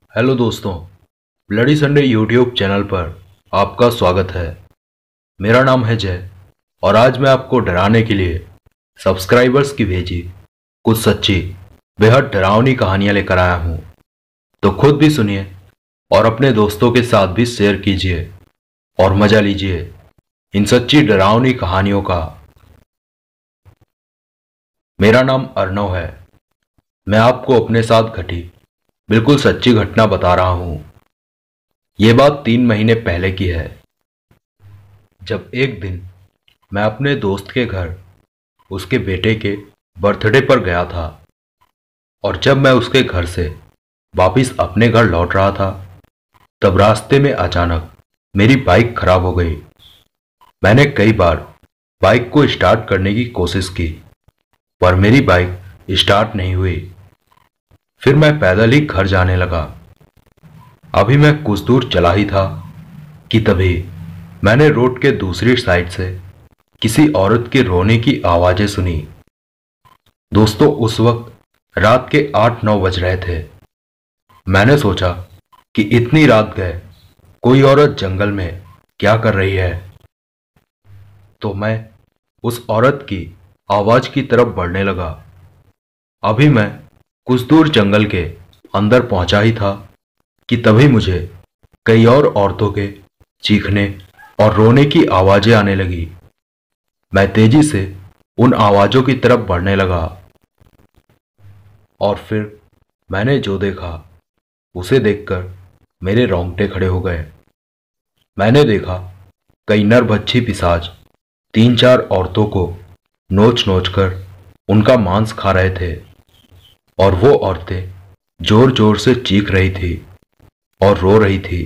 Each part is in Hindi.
हेलो दोस्तों, ब्लडी संडे यूट्यूब चैनल पर आपका स्वागत है। मेरा नाम है जय और आज मैं आपको डराने के लिए सब्सक्राइबर्स की भेजी कुछ सच्ची बेहद डरावनी कहानियां लेकर आया हूं। तो खुद भी सुनिए और अपने दोस्तों के साथ भी शेयर कीजिए और मजा लीजिए इन सच्ची डरावनी कहानियों का। मेरा नाम अर्णव है। मैं आपको अपने साथ घटी बिल्कुल सच्ची घटना बता रहा हूं। ये बात 3 महीने पहले की है, जब एक दिन मैं अपने दोस्त के घर उसके बेटे के बर्थडे पर गया था। और जब मैं उसके घर से वापिस अपने घर लौट रहा था, तब रास्ते में अचानक मेरी बाइक खराब हो गई। मैंने कई बार बाइक को स्टार्ट करने की कोशिश की, पर मेरी बाइक स्टार्ट नहीं हुई। फिर मैं पैदल ही घर जाने लगा। अभी मैं कुछ दूर चला ही था कि तभी मैंने रोड के दूसरी साइड से किसी औरत के रोने की आवाजें सुनी। दोस्तों, उस वक्त रात के 8-9 बज रहे थे। मैंने सोचा कि इतनी रात गए कोई औरत जंगल में क्या कर रही है। तो मैं उस औरत की आवाज की तरफ बढ़ने लगा। अभी मैं कुछ दूर जंगल के अंदर पहुंचा ही था कि तभी मुझे कई और औरतों के चीखने और रोने की आवाजें आने लगी। मैं तेजी से उन आवाजों की तरफ बढ़ने लगा और फिर मैंने जो देखा उसे देखकर मेरे रोंगटे खड़े हो गए। मैंने देखा कई नरभक्षी पिशाच 3-4 औरतों को नोच नोच कर उनका मांस खा रहे थे। और वो औरतें जोर जोर से चीख रही थी और रो रही थी।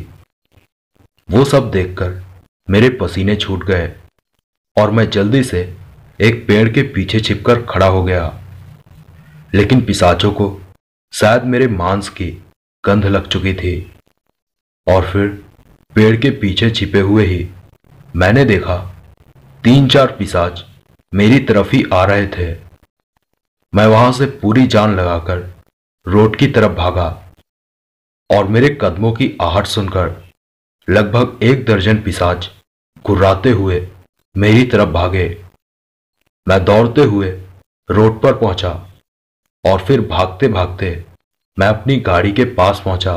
वो सब देखकर मेरे पसीने छूट गए और मैं जल्दी से एक पेड़ के पीछे छिपकर खड़ा हो गया। लेकिन पिशाचों को शायद मेरे मांस की गंध लग चुकी थी और फिर पेड़ के पीछे छिपे हुए ही मैंने देखा 3-4 पिशाच मेरी तरफ ही आ रहे थे। मैं वहां से पूरी जान लगाकर रोड की तरफ भागा और मेरे कदमों की आहट सुनकर लगभग 1 दर्जन पिशाच गुर्राते हुए मेरी तरफ भागे। मैं दौड़ते हुए रोड पर पहुंचा और फिर भागते भागते मैं अपनी गाड़ी के पास पहुंचा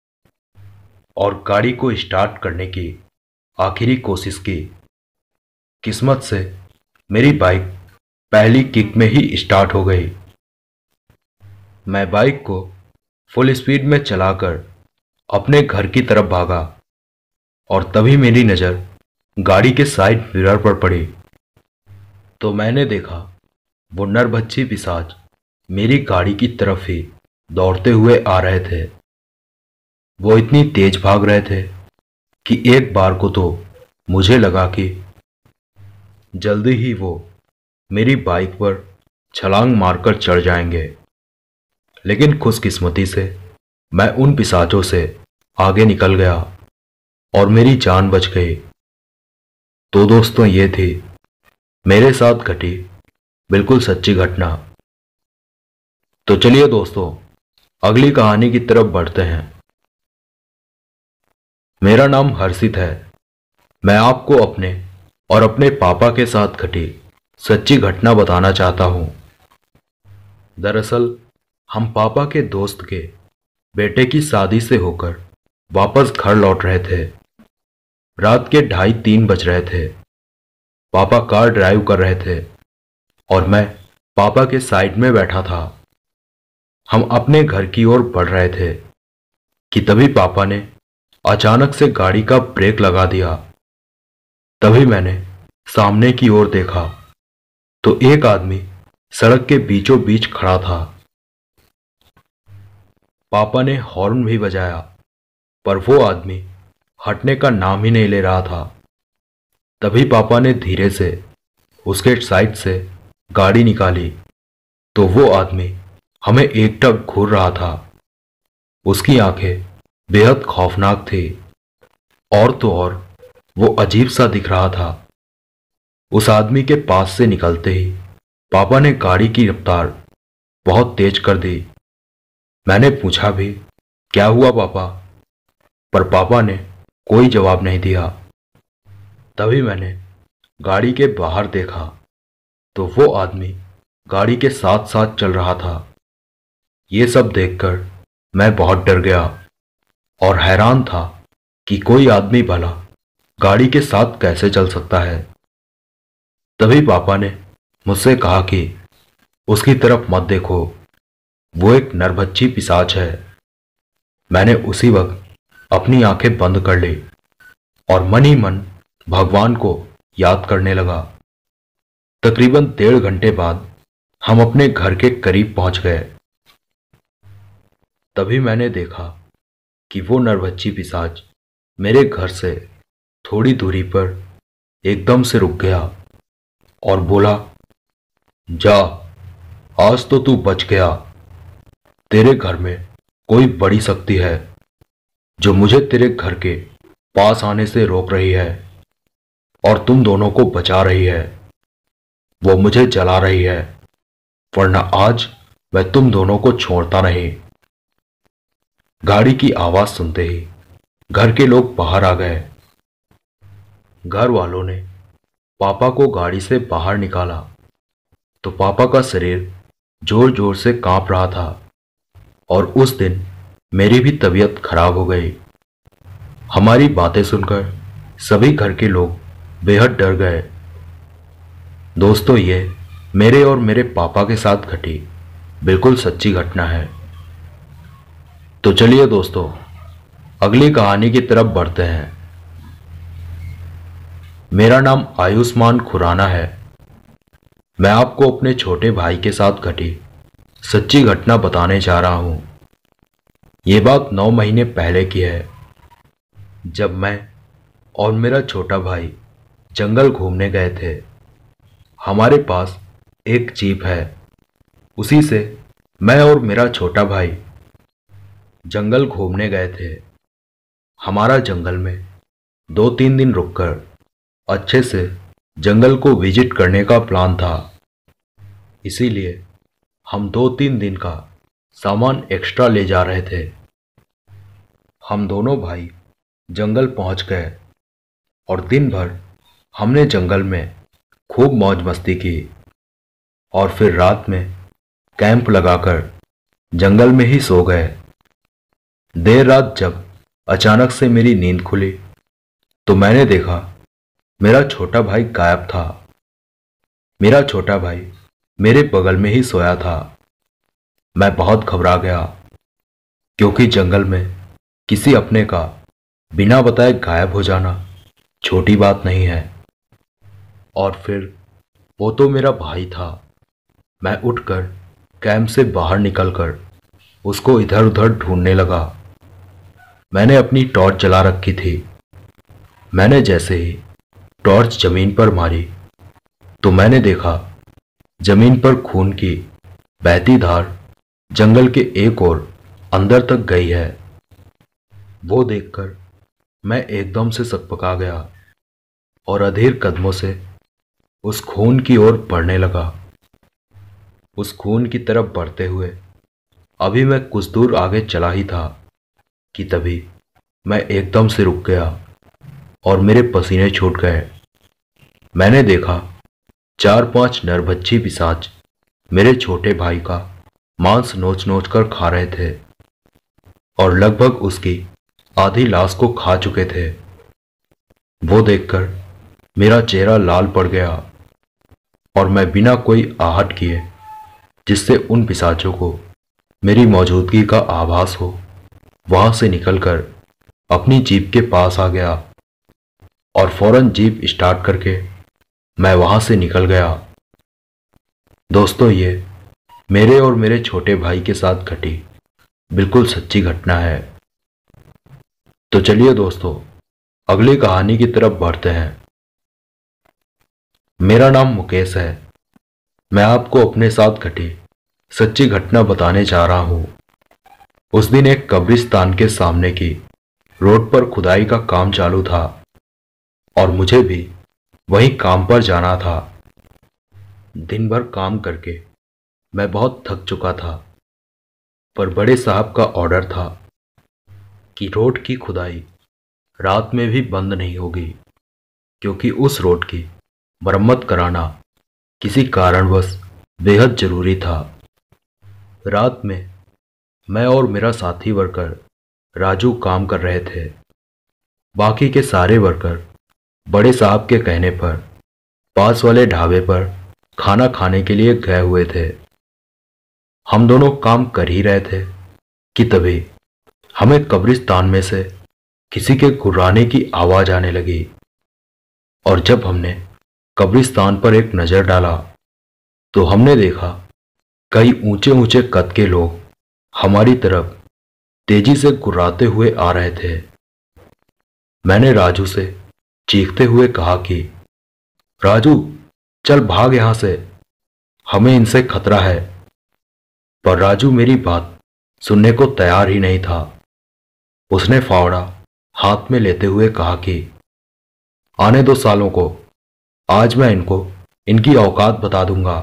और गाड़ी को स्टार्ट करने की आखिरी कोशिश की। किस्मत से मेरी बाइक पहली किक में ही स्टार्ट हो गई। मैं बाइक को फुल स्पीड में चलाकर अपने घर की तरफ भागा और तभी मेरी नज़र गाड़ी के साइड मिरर पर पड़ी। तो मैंने देखा वो नरभक्षी पिशाच मेरी गाड़ी की तरफ ही दौड़ते हुए आ रहे थे। वो इतनी तेज भाग रहे थे कि एक बार को तो मुझे लगा कि जल्दी ही वो मेरी बाइक पर छलांग मारकर चढ़ जाएंगे। लेकिन खुशकिस्मती से मैं उन पिशाचों से आगे निकल गया और मेरी जान बच गई। तो दोस्तों, ये थी मेरे साथ घटी बिल्कुल सच्ची घटना। तो चलिए दोस्तों, अगली कहानी की तरफ बढ़ते हैं। मेरा नाम हर्षित है। मैं आपको अपने और अपने पापा के साथ घटी सच्ची घटना बताना चाहता हूं। दरअसल हम पापा के दोस्त के बेटे की शादी से होकर वापस घर लौट रहे थे। रात के 2:30-3 बज रहे थे। पापा कार ड्राइव कर रहे थे और मैं पापा के साइड में बैठा था। हम अपने घर की ओर बढ़ रहे थे कि तभी पापा ने अचानक से गाड़ी का ब्रेक लगा दिया। तभी मैंने सामने की ओर देखा तो एक आदमी सड़क के बीचों बीच खड़ा था। पापा ने हॉर्न भी बजाया, पर वो आदमी हटने का नाम ही नहीं ले रहा था। तभी पापा ने धीरे से उसके साइड से गाड़ी निकाली तो वो आदमी हमें एकटक घूर रहा था। उसकी आंखें बेहद खौफनाक थी और तो और वो अजीब सा दिख रहा था। उस आदमी के पास से निकलते ही पापा ने गाड़ी की रफ्तार बहुत तेज कर दी। मैंने पूछा भी क्या हुआ पापा? पर पापा ने कोई जवाब नहीं दिया। तभी मैंने गाड़ी के बाहर देखा तो वो आदमी गाड़ी के साथ साथ चल रहा था। ये सब देखकर मैं बहुत डर गया और हैरान था कि कोई आदमी भला गाड़ी के साथ कैसे चल सकता है। तभी पापा ने मुझसे कहा कि उसकी तरफ मत देखो, वो एक नरभक्षी पिशाच है। मैंने उसी वक्त अपनी आंखें बंद कर ली और मन ही मन भगवान को याद करने लगा। तकरीबन 1.5 घंटे बाद हम अपने घर के करीब पहुंच गए। तभी मैंने देखा कि वो नरभक्षी पिशाच मेरे घर से थोड़ी दूरी पर एकदम से रुक गया और बोला, जा, आज तो तू बच गया। तेरे घर में कोई बड़ी शक्ति है जो मुझे तेरे घर के पास आने से रोक रही है और तुम दोनों को बचा रही है। वो मुझे जला रही है, वरना आज मैं तुम दोनों को छोड़ता नहीं। गाड़ी की आवाज सुनते ही घर के लोग बाहर आ गए। घर वालों ने पापा को गाड़ी से बाहर निकाला तो पापा का शरीर जोर जोर से कांप रहा था और उस दिन मेरी भी तबीयत खराब हो गई। हमारी बातें सुनकर सभी घर के लोग बेहद डर गए। दोस्तों, ये मेरे और मेरे पापा के साथ घटी बिल्कुल सच्ची घटना है। तो चलिए दोस्तों, अगली कहानी की तरफ बढ़ते हैं। मेरा नाम आयुष्मान खुराना है। मैं आपको अपने छोटे भाई के साथ घटी सच्ची घटना बताने जा रहा हूं। ये बात 9 महीने पहले की है, जब मैं और मेरा छोटा भाई जंगल घूमने गए थे। हमारे पास एक जीप है, उसी से मैं और मेरा छोटा भाई जंगल घूमने गए थे। हमारा जंगल में 2-3 दिन रुककर अच्छे से जंगल को विजिट करने का प्लान था। इसीलिए हम 2-3 दिन का सामान एक्स्ट्रा ले जा रहे थे। हम दोनों भाई जंगल पहुंच गए और दिन भर हमने जंगल में खूब मौज मस्ती की और फिर रात में कैंप लगाकर जंगल में ही सो गए। देर रात जब अचानक से मेरी नींद खुली तो मैंने देखा मेरा छोटा भाई गायब था। मेरा छोटा भाई मेरे बगल में ही सोया था। मैं बहुत घबरा गया क्योंकि जंगल में किसी अपने का बिना बताए गायब हो जाना छोटी बात नहीं है। और फिर वो तो मेरा भाई था। मैं उठकर कैंप से बाहर निकलकर उसको इधर उधर ढूंढने लगा। मैंने अपनी टॉर्च जला रखी थी। मैंने जैसे ही टॉर्च जमीन पर मारी तो मैंने देखा जमीन पर खून की बहती धार जंगल के एक ओर अंदर तक गई है। वो देखकर मैं एकदम से सकपका गया और अधीर कदमों से उस खून की ओर बढ़ने लगा। उस खून की तरफ बढ़ते हुए अभी मैं कुछ दूर आगे चला ही था कि तभी मैं एकदम से रुक गया और मेरे पसीने छूट गए। मैंने देखा 4-5 नरभक्षी पिशाच मेरे छोटे भाई का मांस नोच नोच कर खा रहे थे और लगभग उसकी आधी लाश को खा चुके थे। वो देखकर मेरा चेहरा लाल पड़ गया और मैं बिना कोई आहट किए, जिससे उन पिशाचों को मेरी मौजूदगी का आभास हो, वहां से निकलकर अपनी जीप के पास आ गया और फौरन जीप स्टार्ट करके मैं वहां से निकल गया। दोस्तों, ये मेरे और मेरे छोटे भाई के साथ घटी बिल्कुल सच्ची घटना है। तो चलिए दोस्तों, अगली कहानी की तरफ बढ़ते हैं। मेरा नाम मुकेश है। मैं आपको अपने साथ घटी सच्ची घटना बताने जा रहा हूं। उस दिन एक कब्रिस्तान के सामने की रोड पर खुदाई का काम चालू था और मुझे भी वहीं काम पर जाना था। दिन भर काम करके मैं बहुत थक चुका था, पर बड़े साहब का ऑर्डर था कि रोड की खुदाई रात में भी बंद नहीं होगी, क्योंकि उस रोड की मरम्मत कराना किसी कारणवश बेहद जरूरी था। रात में मैं और मेरा साथी वर्कर राजू काम कर रहे थे। बाकी के सारे वर्कर बड़े साहब के कहने पर पास वाले ढाबे पर खाना खाने के लिए गए हुए थे। हम दोनों काम कर ही रहे थे कि तभी हमें कब्रिस्तान में से किसी के गुर्राने की आवाज आने लगी। और जब हमने कब्रिस्तान पर एक नजर डाला तो हमने देखा कई ऊंचे ऊंचे कद के लोग हमारी तरफ तेजी से गुर्राते हुए आ रहे थे। मैंने राजू से चीखते हुए कहा कि राजू, चल भाग यहां से, हमें इनसे खतरा है। पर राजू मेरी बात सुनने को तैयार ही नहीं था। उसने फावड़ा हाथ में लेते हुए कहा कि आने दो सालों को, आज मैं इनको इनकी औकात बता दूंगा।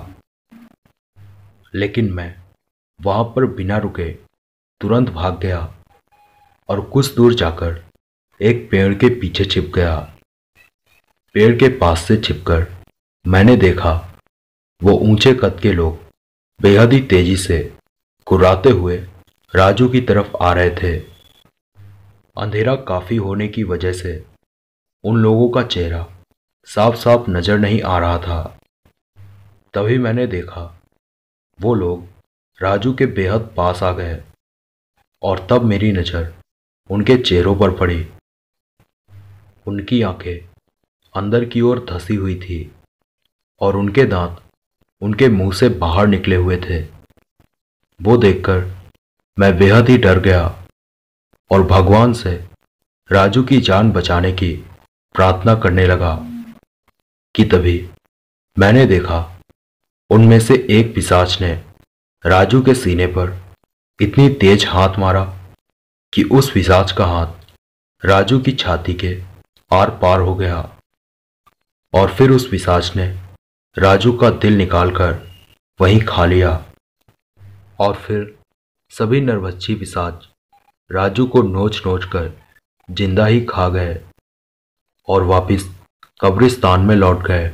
लेकिन मैं वहां पर बिना रुके तुरंत भाग गया और कुछ दूर जाकर एक पेड़ के पीछे छिप गया। पेड़ के पास से छिपकर मैंने देखा वो ऊंचे कद के लोग बेहद ही तेजी से गुर्राते हुए राजू की तरफ आ रहे थे। अंधेरा काफी होने की वजह से उन लोगों का चेहरा साफ साफ नजर नहीं आ रहा था। तभी मैंने देखा वो लोग राजू के बेहद पास आ गए और तब मेरी नजर उनके चेहरों पर पड़ी। उनकी आंखें अंदर की ओर धंसी हुई थी और उनके दांत उनके मुंह से बाहर निकले हुए थे। वो देखकर मैं बेहद ही डर गया और भगवान से राजू की जान बचाने की प्रार्थना करने लगा कि तभी मैंने देखा उनमें से एक पिशाच ने राजू के सीने पर इतनी तेज हाथ मारा कि उस पिशाच का हाथ राजू की छाती के आर पार हो गया और फिर उस पिशाच ने राजू का दिल निकालकर वहीं खा लिया। और फिर सभी नरभक्षी पिशाच राजू को नोच नोच कर जिंदा ही खा गए और वापिस कब्रिस्तान में लौट गए।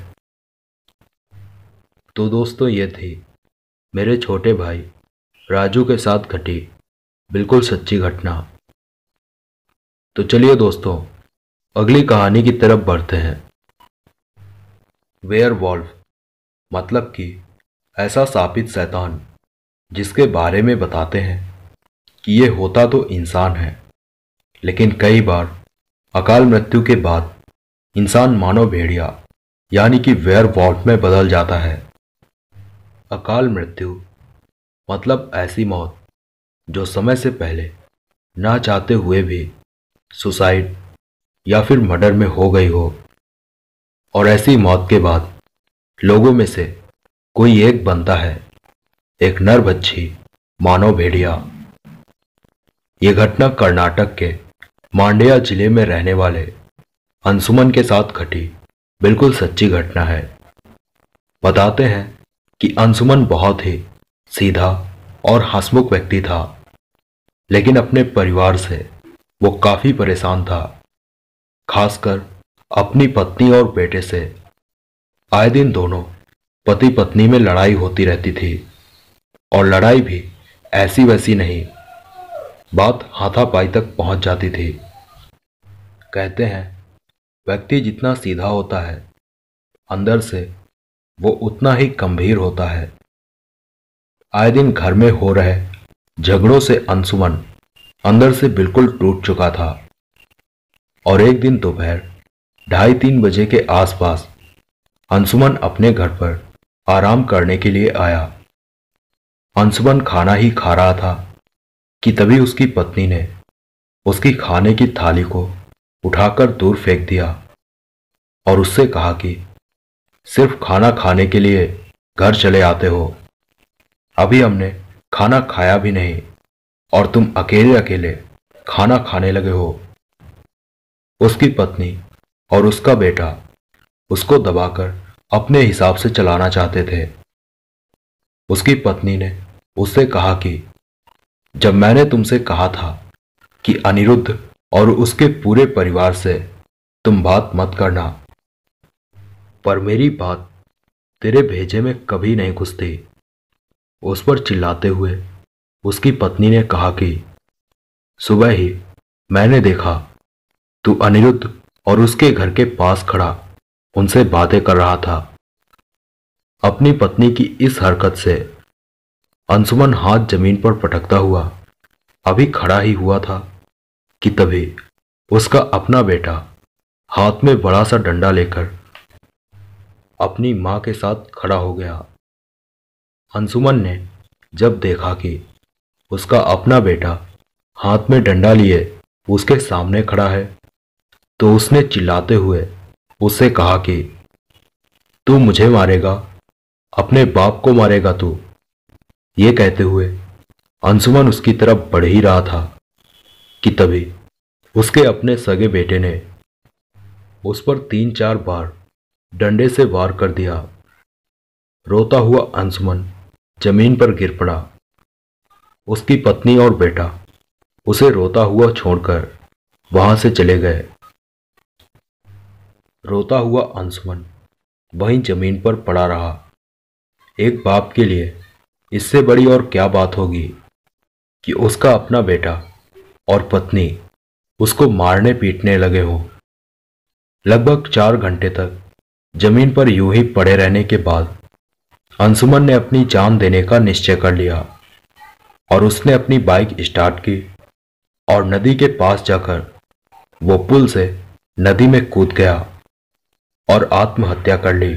तो दोस्तों, ये थी मेरे छोटे भाई राजू के साथ घटी बिल्कुल सच्ची घटना। तो चलिए दोस्तों, अगली कहानी की तरफ बढ़ते हैं। वेयरवॉल्फ मतलब कि ऐसा शापित शैतान जिसके बारे में बताते हैं कि ये होता तो इंसान है, लेकिन कई बार अकाल मृत्यु के बाद इंसान मानव भेड़िया यानी कि वेयरवॉल्फ में बदल जाता है। अकाल मृत्यु मतलब ऐसी मौत जो समय से पहले ना चाहते हुए भी सुसाइड या फिर मर्डर में हो गई हो, और ऐसी मौत के बाद लोगों में से कोई एक बनता है एक नरभक्षी मानव भेड़िया। ये घटना कर्नाटक के मांड्या जिले में रहने वाले अंशुमन के साथ घटी बिल्कुल सच्ची घटना है। बताते हैं कि अंशुमन बहुत ही सीधा और हंसमुख व्यक्ति था, लेकिन अपने परिवार से वो काफी परेशान था, खासकर अपनी पत्नी और बेटे से। आए दिन दोनों पति पत्नी में लड़ाई होती रहती थी और लड़ाई भी ऐसी वैसी नहीं, बात हाथापाई तक पहुंच जाती थी। कहते हैं व्यक्ति जितना सीधा होता है अंदर से वो उतना ही गंभीर होता है। आए दिन घर में हो रहे झगड़ों से अंशुमन अंदर से बिल्कुल टूट चुका था और एक दिन दोपहर 2:30-3 बजे के आसपास अंशुमन अपने घर पर आराम करने के लिए आया। अंशुमन खाना ही खा रहा था कि तभी उसकी पत्नी ने उसकी खाने की थाली को उठाकर दूर फेंक दिया और उससे कहा कि सिर्फ खाना खाने के लिए घर चले आते हो, अभी हमने खाना खाया भी नहीं और तुम अकेले अकेले खाना खाने लगे हो। उसकी पत्नी और उसका बेटा उसको दबाकर अपने हिसाब से चलाना चाहते थे। उसकी पत्नी ने उससे कहा कि जब मैंने तुमसे कहा था कि अनिरुद्ध और उसके पूरे परिवार से तुम बात मत करना, पर मेरी बात तेरे भेजे में कभी नहीं घुसती। उस पर चिल्लाते हुए उसकी पत्नी ने कहा कि सुबह ही मैंने देखा तू अनिरुद्ध और उसके घर के पास खड़ा उनसे बातें कर रहा था। अपनी पत्नी की इस हरकत से अंशुमन हाथ जमीन पर पटकता हुआ अभी खड़ा ही हुआ था कि तभी उसका अपना बेटा हाथ में बड़ा सा डंडा लेकर अपनी मां के साथ खड़ा हो गया। अंशुमन ने जब देखा कि उसका अपना बेटा हाथ में डंडा लिए उसके सामने खड़ा है, तो उसने चिल्लाते हुए उससे कहा कि तू मुझे मारेगा, अपने बाप को मारेगा तू। ये कहते हुए अंशुमन उसकी तरफ बढ़ ही रहा था कि तभी उसके अपने सगे बेटे ने उस पर 3-4 बार डंडे से वार कर दिया। रोता हुआ अंशुमन जमीन पर गिर पड़ा। उसकी पत्नी और बेटा उसे रोता हुआ छोड़कर वहां से चले गए। रोता हुआ अंशुमन वहीं जमीन पर पड़ा रहा। एक बाप के लिए इससे बड़ी और क्या बात होगी कि उसका अपना बेटा और पत्नी उसको मारने पीटने लगे हों। लगभग 4 घंटे तक जमीन पर यूं ही पड़े रहने के बाद अंशुमन ने अपनी जान देने का निश्चय कर लिया और उसने अपनी बाइक स्टार्ट की और नदी के पास जाकर वो पुल से नदी में कूद गया और आत्महत्या कर ली।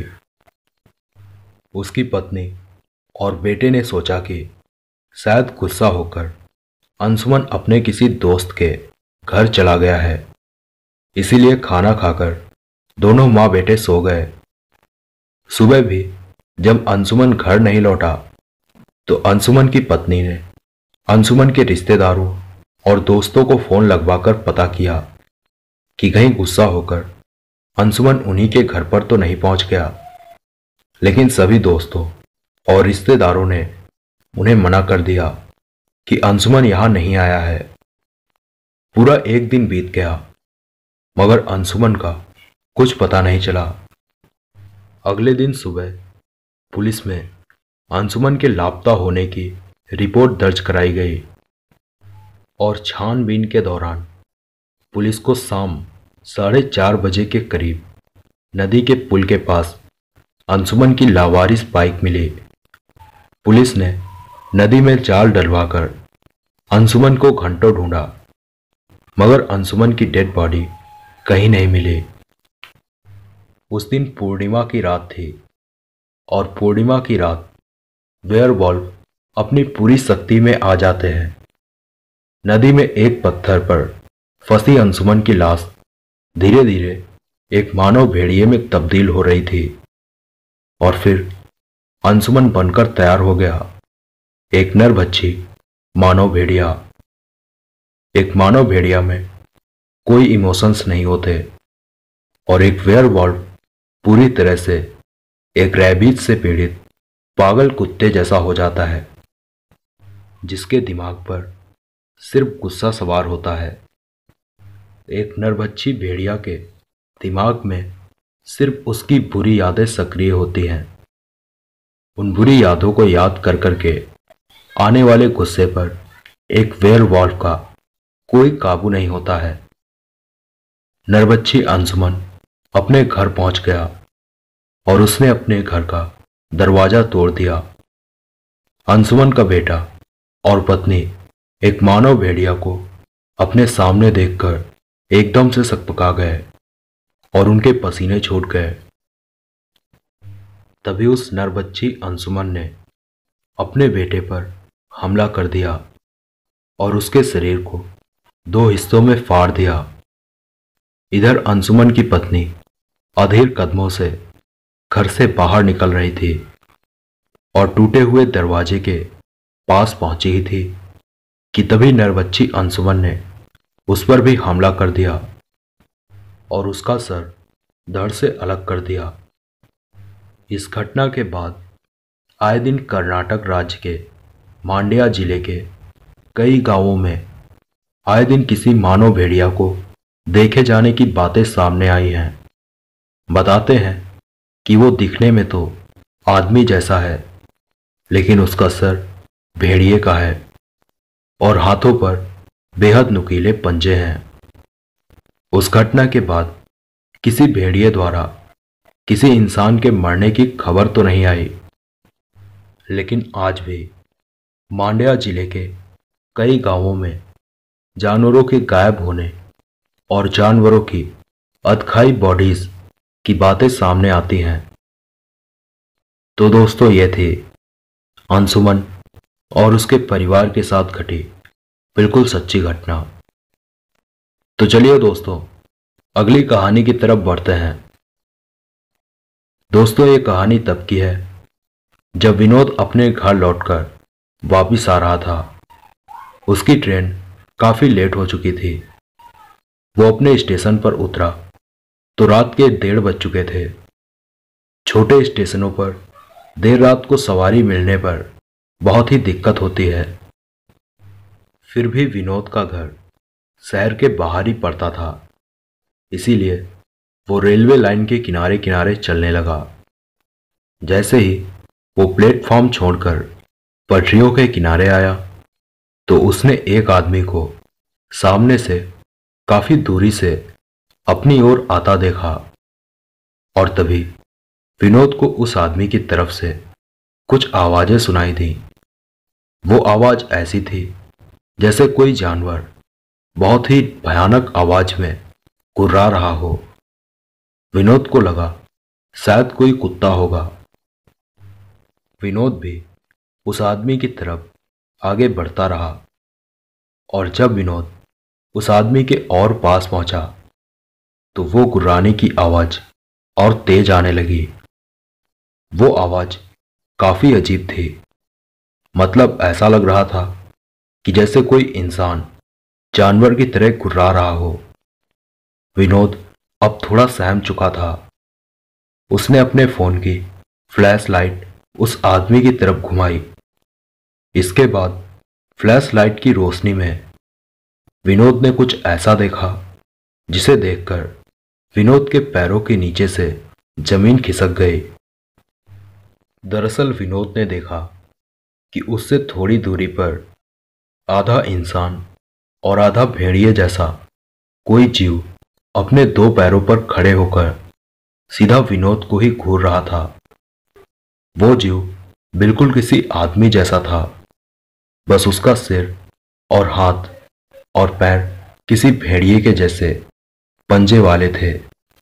उसकी पत्नी और बेटे ने सोचा कि शायद गुस्सा होकर अंशुमन अपने किसी दोस्त के घर चला गया है, इसीलिए खाना खाकर दोनों माँ बेटे सो गए। सुबह भी जब अंशुमन घर नहीं लौटा तो अंशुमन की पत्नी ने अंशुमन के रिश्तेदारों और दोस्तों को फोन लगवाकर पता किया कि कहीं गुस्सा होकर अंशुमन उन्हीं के घर पर तो नहीं पहुंच गया। लेकिन सभी दोस्तों और रिश्तेदारों ने उन्हें मना कर दिया कि अंशुमन यहां नहीं आया है। पूरा एक दिन बीत गया मगर अंशुमन का कुछ पता नहीं चला। अगले दिन सुबह पुलिस में अंशुमन के लापता होने की रिपोर्ट दर्ज कराई गई और छानबीन के दौरान पुलिस को शाम 4:30 बजे के करीब नदी के पुल के पास अंशुमन की लावारिस बाइक मिली। पुलिस ने नदी में जाल डलवाकर अंशुमन को घंटों ढूंढा मगर अंशुमन की डेड बॉडी कहीं नहीं मिली। उस दिन पूर्णिमा की रात थी और पूर्णिमा की रात वेयरवॉल्फ अपनी पूरी शक्ति में आ जाते हैं। नदी में एक पत्थर पर फंसी अंशुमन की लाश धीरे धीरे एक मानव भेड़िए में तब्दील हो रही थी और फिर अंशुमन बनकर तैयार हो गया एक नरभक्षी मानव भेड़िया। एक मानव भेड़िया में कोई इमोशंस नहीं होते और एक वेयरवॉल्फ पूरी तरह से एक रैबीज से पीड़ित पागल कुत्ते जैसा हो जाता है जिसके दिमाग पर सिर्फ गुस्सा सवार होता है। एक नरभक्षी भेड़िया के दिमाग में सिर्फ उसकी बुरी यादें सक्रिय होती हैं। उन बुरी यादों को याद कर करके आने वाले गुस्से पर एक वेयरवॉल्फ का कोई काबू नहीं होता है। नरभक्षी अंशुमन अपने घर पहुंच गया और उसने अपने घर का दरवाजा तोड़ दिया। अंशुमन का बेटा और पत्नी एक मानव भेड़िया को अपने सामने देखकर एकदम से सकपका गए और उनके पसीने छूट गए। तभी उस नरभक्षी अंशुमन ने अपने बेटे पर हमला कर दिया और उसके शरीर को 2 हिस्सों में फाड़ दिया। इधर अंशुमन की पत्नी अधीर कदमों से घर से बाहर निकल रही थी और टूटे हुए दरवाजे के पास पहुंची ही थी कि तभी नरभक्षी अंशुमन ने उस पर भी हमला कर दिया और उसका सर धड़ से अलग कर दिया। इस घटना के बाद आए दिन कर्नाटक राज्य के मांड्या जिले के कई गांवों में आए दिन किसी मानव भेड़िया को देखे जाने की बातें सामने आई हैं। बताते हैं कि वो दिखने में तो आदमी जैसा है, लेकिन उसका सर भेड़िए का है और हाथों पर बेहद नुकीले पंजे हैं। उस घटना के बाद किसी भेड़िए द्वारा किसी इंसान के मरने की खबर तो नहीं आई, लेकिन आज भी मांड्या जिले के कई गांवों में जानवरों के गायब होने और जानवरों की अदखाई बॉडीज की बातें सामने आती हैं। तो दोस्तों, ये थी अंशुमन और उसके परिवार के साथ घटी बिल्कुल सच्ची घटना। तो चलिए दोस्तों, अगली कहानी की तरफ बढ़ते हैं। दोस्तों, ये कहानी तब की है जब विनोद अपने घर लौटकर वापिस आ रहा था। उसकी ट्रेन काफी लेट हो चुकी थी। वो अपने स्टेशन पर उतरा तो रात के 1:30 बज चुके थे। छोटे स्टेशनों पर देर रात को सवारी मिलने पर बहुत ही दिक्कत होती है। फिर भी विनोद का घर शहर के बाहर ही पड़ता था, इसीलिए वो रेलवे लाइन के किनारे किनारे चलने लगा। जैसे ही वो प्लेटफॉर्म छोड़कर पटरियों के किनारे आया तो उसने एक आदमी को सामने से काफी दूरी से अपनी ओर आता देखा। और तभी विनोद को उस आदमी की तरफ से कुछ आवाजें सुनाई दी। वो आवाज ऐसी थी जैसे कोई जानवर बहुत ही भयानक आवाज में गुर्रा रहा हो। विनोद को लगा शायद कोई कुत्ता होगा। विनोद भी उस आदमी की तरफ आगे बढ़ता रहा और जब विनोद उस आदमी के और पास पहुंचा तो वो गुर्राने की आवाज और तेज आने लगी। वो आवाज काफी अजीब थी। मतलब ऐसा लग रहा था कि जैसे कोई इंसान जानवर की तरह गुर्रा रहा हो। विनोद अब थोड़ा सहम चुका था। उसने अपने फोन की फ्लैश लाइट उस आदमी की तरफ घुमाई। इसके बाद फ्लैश लाइट की रोशनी में विनोद ने कुछ ऐसा देखा जिसे देखकर विनोद के पैरों के नीचे से जमीन खिसक गई। दरअसल विनोद ने देखा कि उससे थोड़ी दूरी पर आधा इंसान और आधा भेड़िए जैसा कोई जीव अपने 2 पैरों पर खड़े होकर सीधा विनोद को ही घूर रहा था। वो जीव बिल्कुल किसी आदमी जैसा था, बस उसका सिर और हाथ और पैर किसी भेड़िए के जैसे पंजे वाले थे।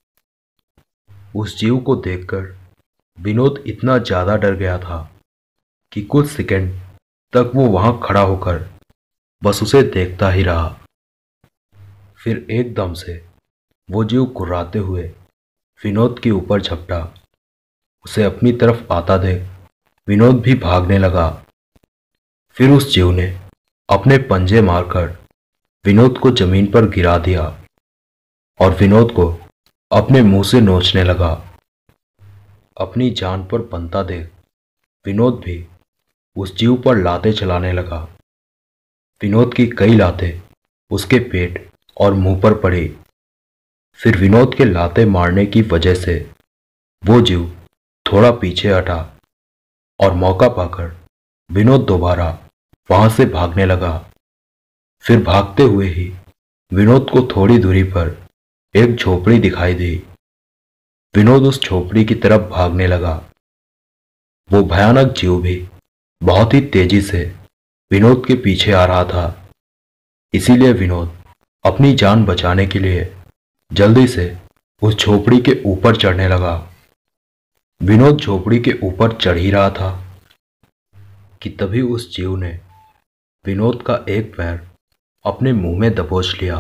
उस जीव को देखकर विनोद इतना ज्यादा डर गया था कि कुछ सेकंड तक वो वहां खड़ा होकर बस उसे देखता ही रहा। फिर एकदम से वो जीव गुर्राते हुए विनोद के ऊपर झपटा। उसे अपनी तरफ आता देख विनोद भी भागने लगा। फिर उस जीव ने अपने पंजे मारकर विनोद को जमीन पर गिरा दिया और विनोद को अपने मुंह से नोचने लगा। अपनी जान पर बनता देख विनोद भी उस जीव पर लातें चलाने लगा। विनोद की कई लातें उसके पेट और मुंह पर पड़ी। फिर विनोद के लाते मारने की वजह से वो जीव थोड़ा पीछे हटा और मौका पाकर विनोद दोबारा वहां से भागने लगा। फिर भागते हुए ही विनोद को थोड़ी दूरी पर एक झोपड़ी दिखाई दी। विनोद उस झोपड़ी की तरफ भागने लगा। वो भयानक जीव भी बहुत ही तेजी से विनोद के पीछे आ रहा था। इसीलिए विनोद अपनी जान बचाने के लिए जल्दी से उस झोपड़ी के ऊपर चढ़ने लगा। विनोद झोपड़ी के ऊपर चढ़ ही रहा था कि तभी उस जीव ने विनोद का एक पैर अपने मुंह में दबोच लिया।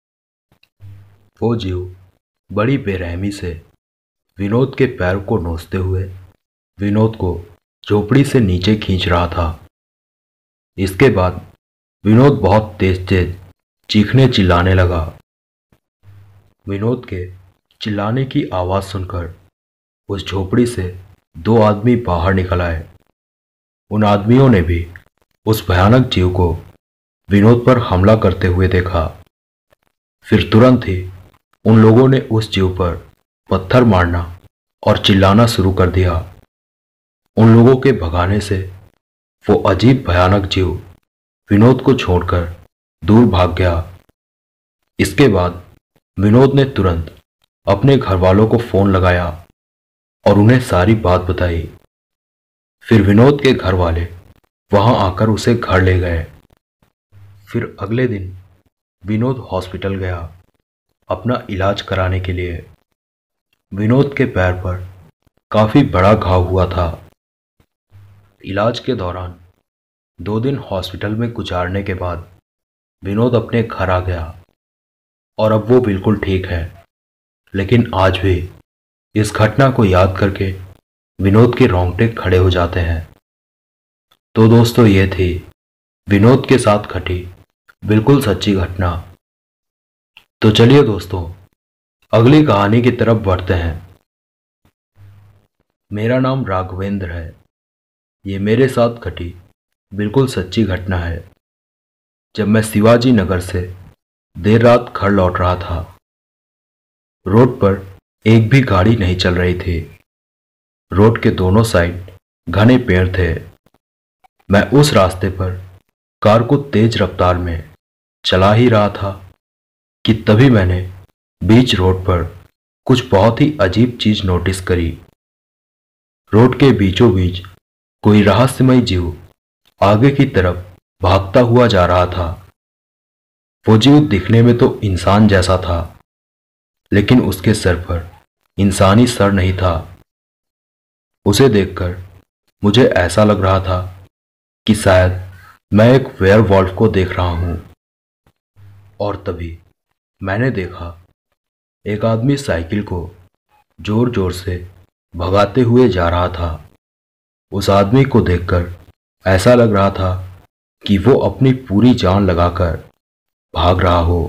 वो जीव बड़ी बेरहमी से विनोद के पैर को नोचते हुए विनोद को झोपड़ी से नीचे खींच रहा था। इसके बाद विनोद बहुत तेज तेज चीखने चिल्लाने लगा। विनोद के चिल्लाने की आवाज सुनकर उस झोपड़ी से 2 आदमी बाहर निकल आए। उन आदमियों ने भी उस भयानक जीव को विनोद पर हमला करते हुए देखा। फिर तुरंत ही उन लोगों ने उस जीव पर पत्थर मारना और चिल्लाना शुरू कर दिया। उन लोगों के भगाने से वो अजीब भयानक जीव विनोद को छोड़कर दूर भाग गया। इसके बाद विनोद ने तुरंत अपने घर वालों को फोन लगाया और उन्हें सारी बात बताई। फिर विनोद के घर वाले वहां आकर उसे घर ले गए। फिर अगले दिन विनोद हॉस्पिटल गया अपना इलाज कराने के लिए। विनोद के पैर पर काफी बड़ा घाव हुआ था। इलाज के दौरान 2 दिन हॉस्पिटल में गुजारने के बाद विनोद अपने घर आ गया और अब वो बिल्कुल ठीक है। लेकिन आज भी इस घटना को याद करके विनोद के रोंगटे खड़े हो जाते हैं। तो दोस्तों, ये थी विनोद के साथ घटी बिल्कुल सच्ची घटना। तो चलिए दोस्तों, अगली कहानी की तरफ बढ़ते हैं। मेरा नाम राघवेंद्र है। ये मेरे साथ घटी बिल्कुल सच्ची घटना है। जब मैं शिवाजी नगर से देर रात घर लौट रहा था, रोड पर एक भी गाड़ी नहीं चल रही थी। रोड के दोनों साइड घने पेड़ थे। मैं उस रास्ते पर कार को तेज रफ्तार में चला ही रहा था कि तभी मैंने बीच रोड पर कुछ बहुत ही अजीब चीज नोटिस करी। रोड के बीचों बीच कोई रहस्यमय जीव आगे की तरफ भागता हुआ जा रहा था। वो जीव दिखने में तो इंसान जैसा था, लेकिन उसके सर पर इंसानी सर नहीं था। उसे देखकर मुझे ऐसा लग रहा था कि शायद मैं एक वेयरवॉल्फ को देख रहा हूं। और तभी मैंने देखा एक आदमी साइकिल को जोर जोर से भगाते हुए जा रहा था। उस आदमी को देखकर ऐसा लग रहा था कि वो अपनी पूरी जान लगाकर भाग रहा हो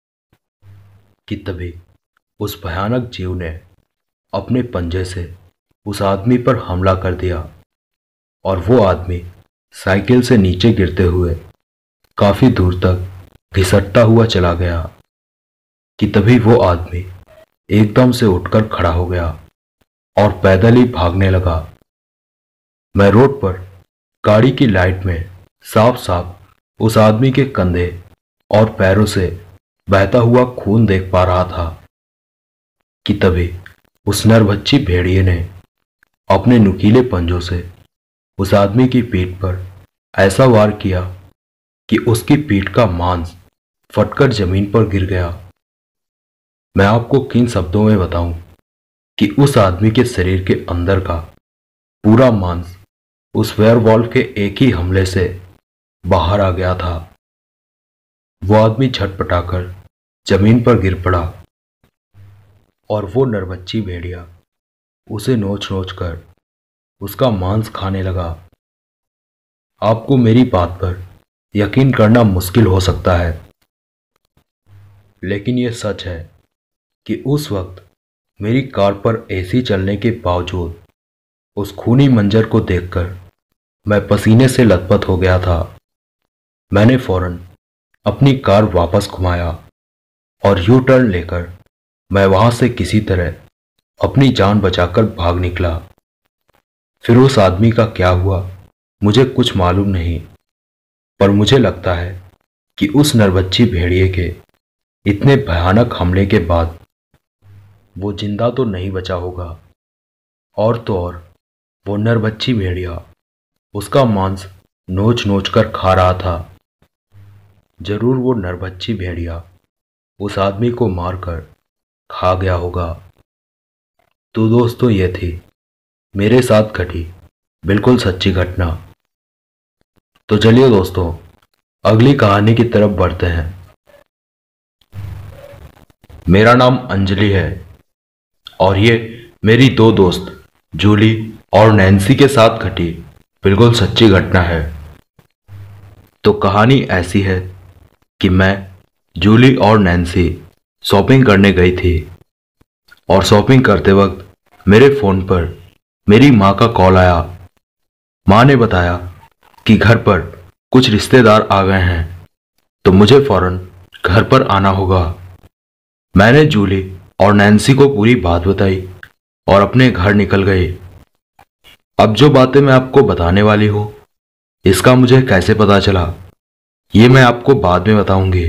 कि तभी उस भयानक जीव ने अपने पंजे से उस आदमी पर हमला कर दिया और वो आदमी साइकिल से नीचे गिरते हुए काफी दूर तक घिसटता हुआ चला गया कि तभी वो आदमी एकदम से उठकर खड़ा हो गया और पैदल ही भागने लगा। मैं रोड पर गाड़ी की लाइट में साफ साफ उस आदमी के कंधे और पैरों से बहता हुआ खून देख पा रहा था कि तभी उस नरभक्षी भेड़िए ने अपने नुकीले पंजों से उस आदमी की पीठ पर ऐसा वार किया कि उसकी पीठ का मांस फटकर जमीन पर गिर गया। मैं आपको किन शब्दों में बताऊं कि उस आदमी के शरीर के अंदर का पूरा मांस उस वेयरवॉल्फ के एक ही हमले से बाहर आ गया था। वो आदमी झटपटाकर जमीन पर गिर पड़ा और वो नरभक्षी भेड़िया उसे नोच नोच कर उसका मांस खाने लगा। आपको मेरी बात पर यकीन करना मुश्किल हो सकता है, लेकिन यह सच है कि उस वक्त मेरी कार पर एसी चलने के बावजूद उस खूनी मंजर को देखकर मैं पसीने से लथपथ हो गया था। मैंने फौरन अपनी कार वापस घुमाया और यू टर्न लेकर मैं वहां से किसी तरह अपनी जान बचाकर भाग निकला। फिर उस आदमी का क्या हुआ मुझे कुछ मालूम नहीं, पर मुझे लगता है कि उस नरभक्षी भेड़िए के इतने भयानक हमले के बाद वो जिंदा तो नहीं बचा होगा। और तो और वो नरभक्षी भेड़िया उसका मांस नोच नोच कर खा रहा था। जरूर वो नरभक्षी भेड़िया उस आदमी को मारकर खा गया होगा। तो दोस्तों, ये थी मेरे साथ घटी बिल्कुल सच्ची घटना। तो चलिए दोस्तों, अगली कहानी की तरफ बढ़ते हैं। मेरा नाम अंजलि है और ये मेरी 2 दोस्त जूली और नैन्सी के साथ घटी बिल्कुल सच्ची घटना है। तो कहानी ऐसी है कि मैं, जूली और नैन्सी शॉपिंग करने गई थी और शॉपिंग करते वक्त मेरे फ़ोन पर मेरी माँ का कॉल आया। माँ ने बताया कि घर पर कुछ रिश्तेदार आ गए हैं तो मुझे फौरन घर पर आना होगा। मैंने जूली और नैन्सी को पूरी बात बताई और अपने घर निकल गए। अब जो बातें मैं आपको बताने वाली हूं, इसका मुझे कैसे पता चला, ये मैं आपको बाद में बताऊंगी।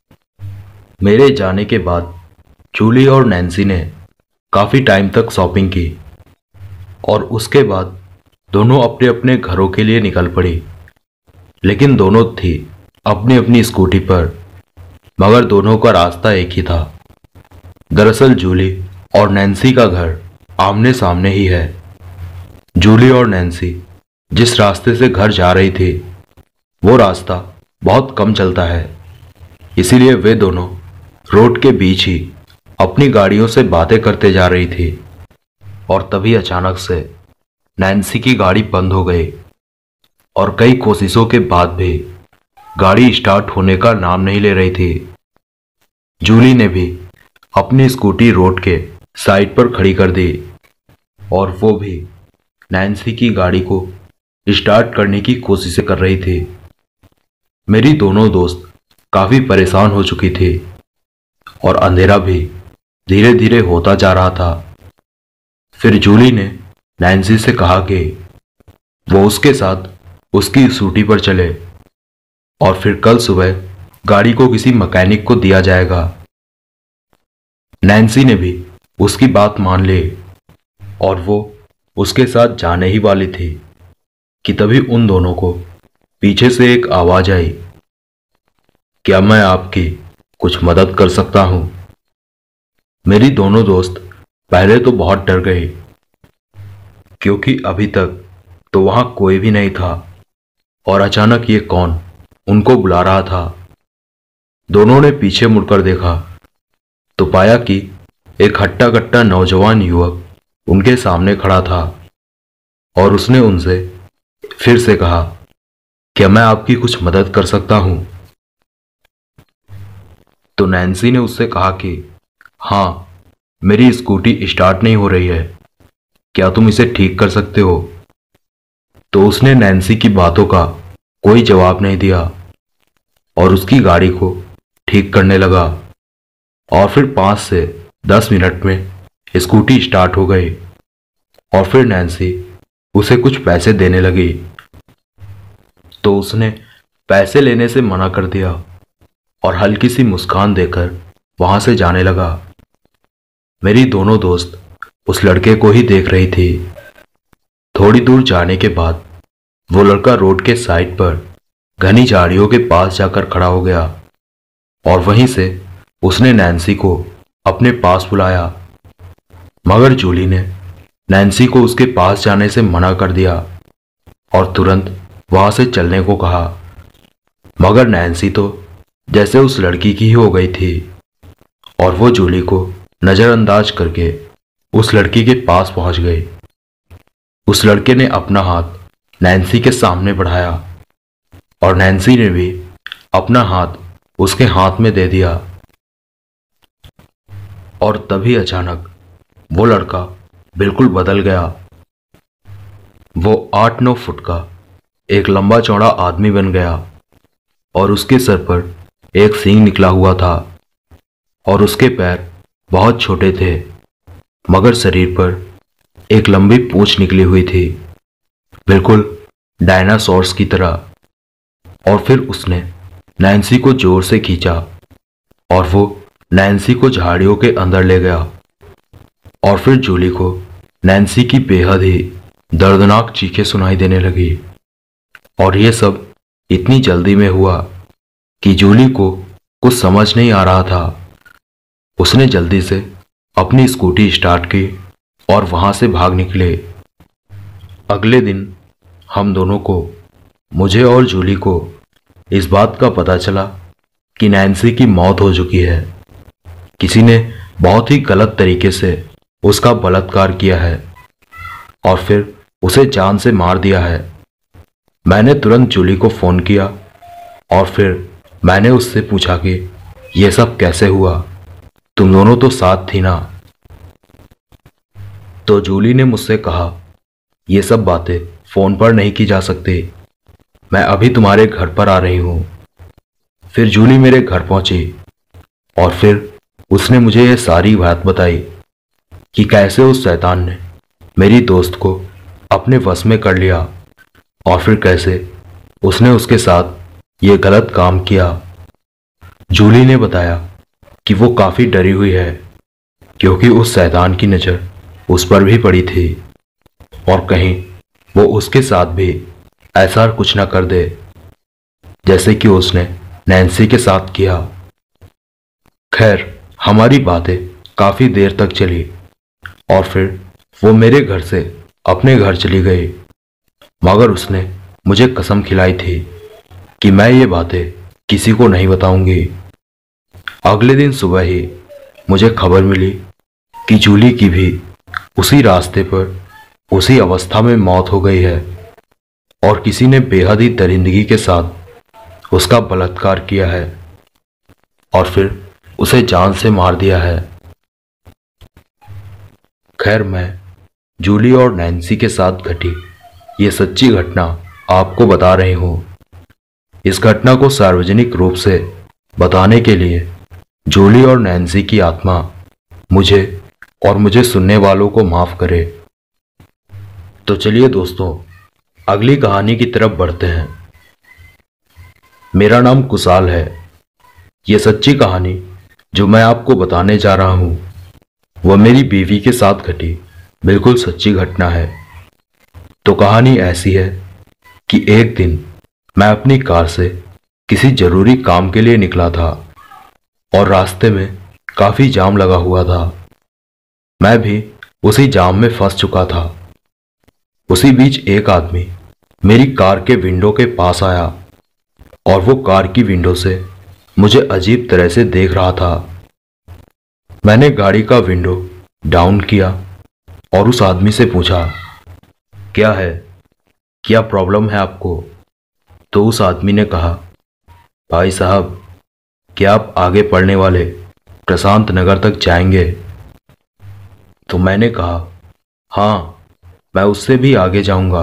मेरे जाने के बाद जूली और नैन्सी ने काफी टाइम तक शॉपिंग की और उसके बाद दोनों अपने अपने घरों के लिए निकल पड़ी। लेकिन दोनों थी अपनी अपनी स्कूटी पर, मगर दोनों का रास्ता एक ही था। दरअसल जूली और नैन्सी का घर आमने सामने ही है। जूली और नैन्सी जिस रास्ते से घर जा रही थी, वो रास्ता बहुत कम चलता है, इसीलिए वे दोनों रोड के बीच ही अपनी गाड़ियों से बातें करते जा रही थी। और तभी अचानक से नैन्सी की गाड़ी बंद हो गई और कई कोशिशों के बाद भी गाड़ी स्टार्ट होने का नाम नहीं ले रही थी। जूली ने भी अपनी स्कूटी रोड के साइड पर खड़ी कर दी और वो भी नैन्सी की गाड़ी को स्टार्ट करने की कोशिशें कर रही थी। मेरी दोनों दोस्त काफी परेशान हो चुकी थी और अंधेरा भी धीरे धीरे होता जा रहा था। फिर जूली ने नैन्सी से कहा कि वो उसके साथ उसकी स्कूटी पर चले और फिर कल सुबह गाड़ी को किसी मैकेनिक को दिया जाएगा। नैन्सी ने भी उसकी बात मान ली और वो उसके साथ जाने ही वाली थी कि तभी उन दोनों को पीछे से एक आवाज आई, क्या मैं आपकी कुछ मदद कर सकता हूं? मेरी दोनों दोस्त पहले तो बहुत डर गए, क्योंकि अभी तक तो वहां कोई भी नहीं था और अचानक ये कौन उनको बुला रहा था। दोनों ने पीछे मुड़कर देखा तो पाया कि एक हट्टा कट्टा नौजवान युवक उनके सामने खड़ा था और उसने उनसे फिर से कहा, क्या मैं आपकी कुछ मदद कर सकता हूं? तो नैन्सी ने उससे कहा कि हाँ, मेरी स्कूटी स्टार्ट नहीं हो रही है, क्या तुम इसे ठीक कर सकते हो? तो उसने नैन्सी की बातों का कोई जवाब नहीं दिया और उसकी गाड़ी को ठीक करने लगा और फिर 5 से 10 मिनट में स्कूटी स्टार्ट हो गई और फिर नैन्सी उसे कुछ पैसे देने लगी तो उसने पैसे लेने से मना कर दिया और हल्की सी मुस्कान देकर वहां से जाने लगा। मेरी दोनों दोस्त उस लड़के को ही देख रही थी। थोड़ी दूर जाने के बाद वो लड़का रोड के साइड पर घनी झाड़ियों के पास जाकर खड़ा हो गया और वहीं से उसने नैन्सी को अपने पास बुलाया, मगर जूली ने नैन्सी को उसके पास जाने से मना कर दिया और तुरंत वहां से चलने को कहा। मगर नैन्सी तो जैसे उस लड़की की ही हो गई थी और वो जूली को नजरअंदाज करके उस लड़की के पास पहुंच गई। उस लड़के ने अपना हाथ नैन्सी के सामने बढ़ाया और नैन्सी ने भी अपना हाथ उसके हाथ में दे दिया और तभी अचानक वो लड़का बिल्कुल बदल गया। वो 8-9 फुट का एक लंबा चौड़ा आदमी बन गया और उसके सर पर एक सींग निकला हुआ था और उसके पैर बहुत छोटे थे, मगर शरीर पर एक लंबी पूंछ निकली हुई थी, बिल्कुल डायनासोर्स की तरह। और फिर उसने नैन्सी को जोर से खींचा और वो नैन्सी को झाड़ियों के अंदर ले गया और फिर जूली को नैन्सी की बेहद ही दर्दनाक चीखें सुनाई देने लगी। और ये सब इतनी जल्दी में हुआ कि जूली को कुछ समझ नहीं आ रहा था। उसने जल्दी से अपनी स्कूटी स्टार्ट की और वहां से भाग निकले। अगले दिन हम दोनों को, मुझे और जूली को, इस बात का पता चला कि नैन्सी की मौत हो चुकी है। किसी ने बहुत ही गलत तरीके से उसका बलात्कार किया है और फिर उसे जान से मार दिया है। मैंने तुरंत जूली को फोन किया और फिर मैंने उससे पूछा कि यह सब कैसे हुआ, तुम दोनों तो साथ थी ना? तो जूली ने मुझसे कहा, यह सब बातें फोन पर नहीं की जा सकती, मैं अभी तुम्हारे घर पर आ रही हूं। फिर जूली मेरे घर पहुंची और फिर उसने मुझे यह सारी बात बताई कि कैसे उस शैतान ने मेरी दोस्त को अपने वश में कर लिया और फिर कैसे उसने उसके साथ ये गलत काम किया। जूली ने बताया कि वो काफी डरी हुई है क्योंकि उस शैतान की नज़र उस पर भी पड़ी थी और कहीं वो उसके साथ भी ऐसा कुछ ना कर दे जैसे कि उसने नैन्सी के साथ किया। खैर, हमारी बातें काफी देर तक चली और फिर वो मेरे घर से अपने घर चली गई, मगर उसने मुझे कसम खिलाई थी कि मैं ये बातें किसी को नहीं बताऊंगी। अगले दिन सुबह ही मुझे खबर मिली कि जूली की भी उसी रास्ते पर उसी अवस्था में मौत हो गई है और किसी ने बेहद ही दरिंदगी के साथ उसका बलात्कार किया है और फिर उसे जान से मार दिया है। खैर, मैं जूली और नैन्सी के साथ घटी ये सच्ची घटना आपको बता रही हूं। इस घटना को सार्वजनिक रूप से बताने के लिए जूली और नैन्सी की आत्मा मुझे और मुझे सुनने वालों को माफ करे। तो चलिए दोस्तों, अगली कहानी की तरफ बढ़ते हैं। मेरा नाम कुशाल है। ये सच्ची कहानी जो मैं आपको बताने जा रहा हूं वह मेरी बीवी के साथ घटी बिल्कुल सच्ची घटना है। तो कहानी ऐसी है कि एक दिन मैं अपनी कार से किसी जरूरी काम के लिए निकला था और रास्ते में काफी जाम लगा हुआ था। मैं भी उसी जाम में फंस चुका था। उसी बीच एक आदमी मेरी कार के विंडो के पास आया और वो कार की विंडो से मुझे अजीब तरह से देख रहा था। मैंने गाड़ी का विंडो डाउन किया और उस आदमी से पूछा, क्या है, क्या प्रॉब्लम है आपको? तो उस आदमी ने कहा, भाई साहब, क्या आप आगे पढ़ने वाले प्रशांत नगर तक जाएंगे? तो मैंने कहा, हाँ, मैं उससे भी आगे जाऊंगा।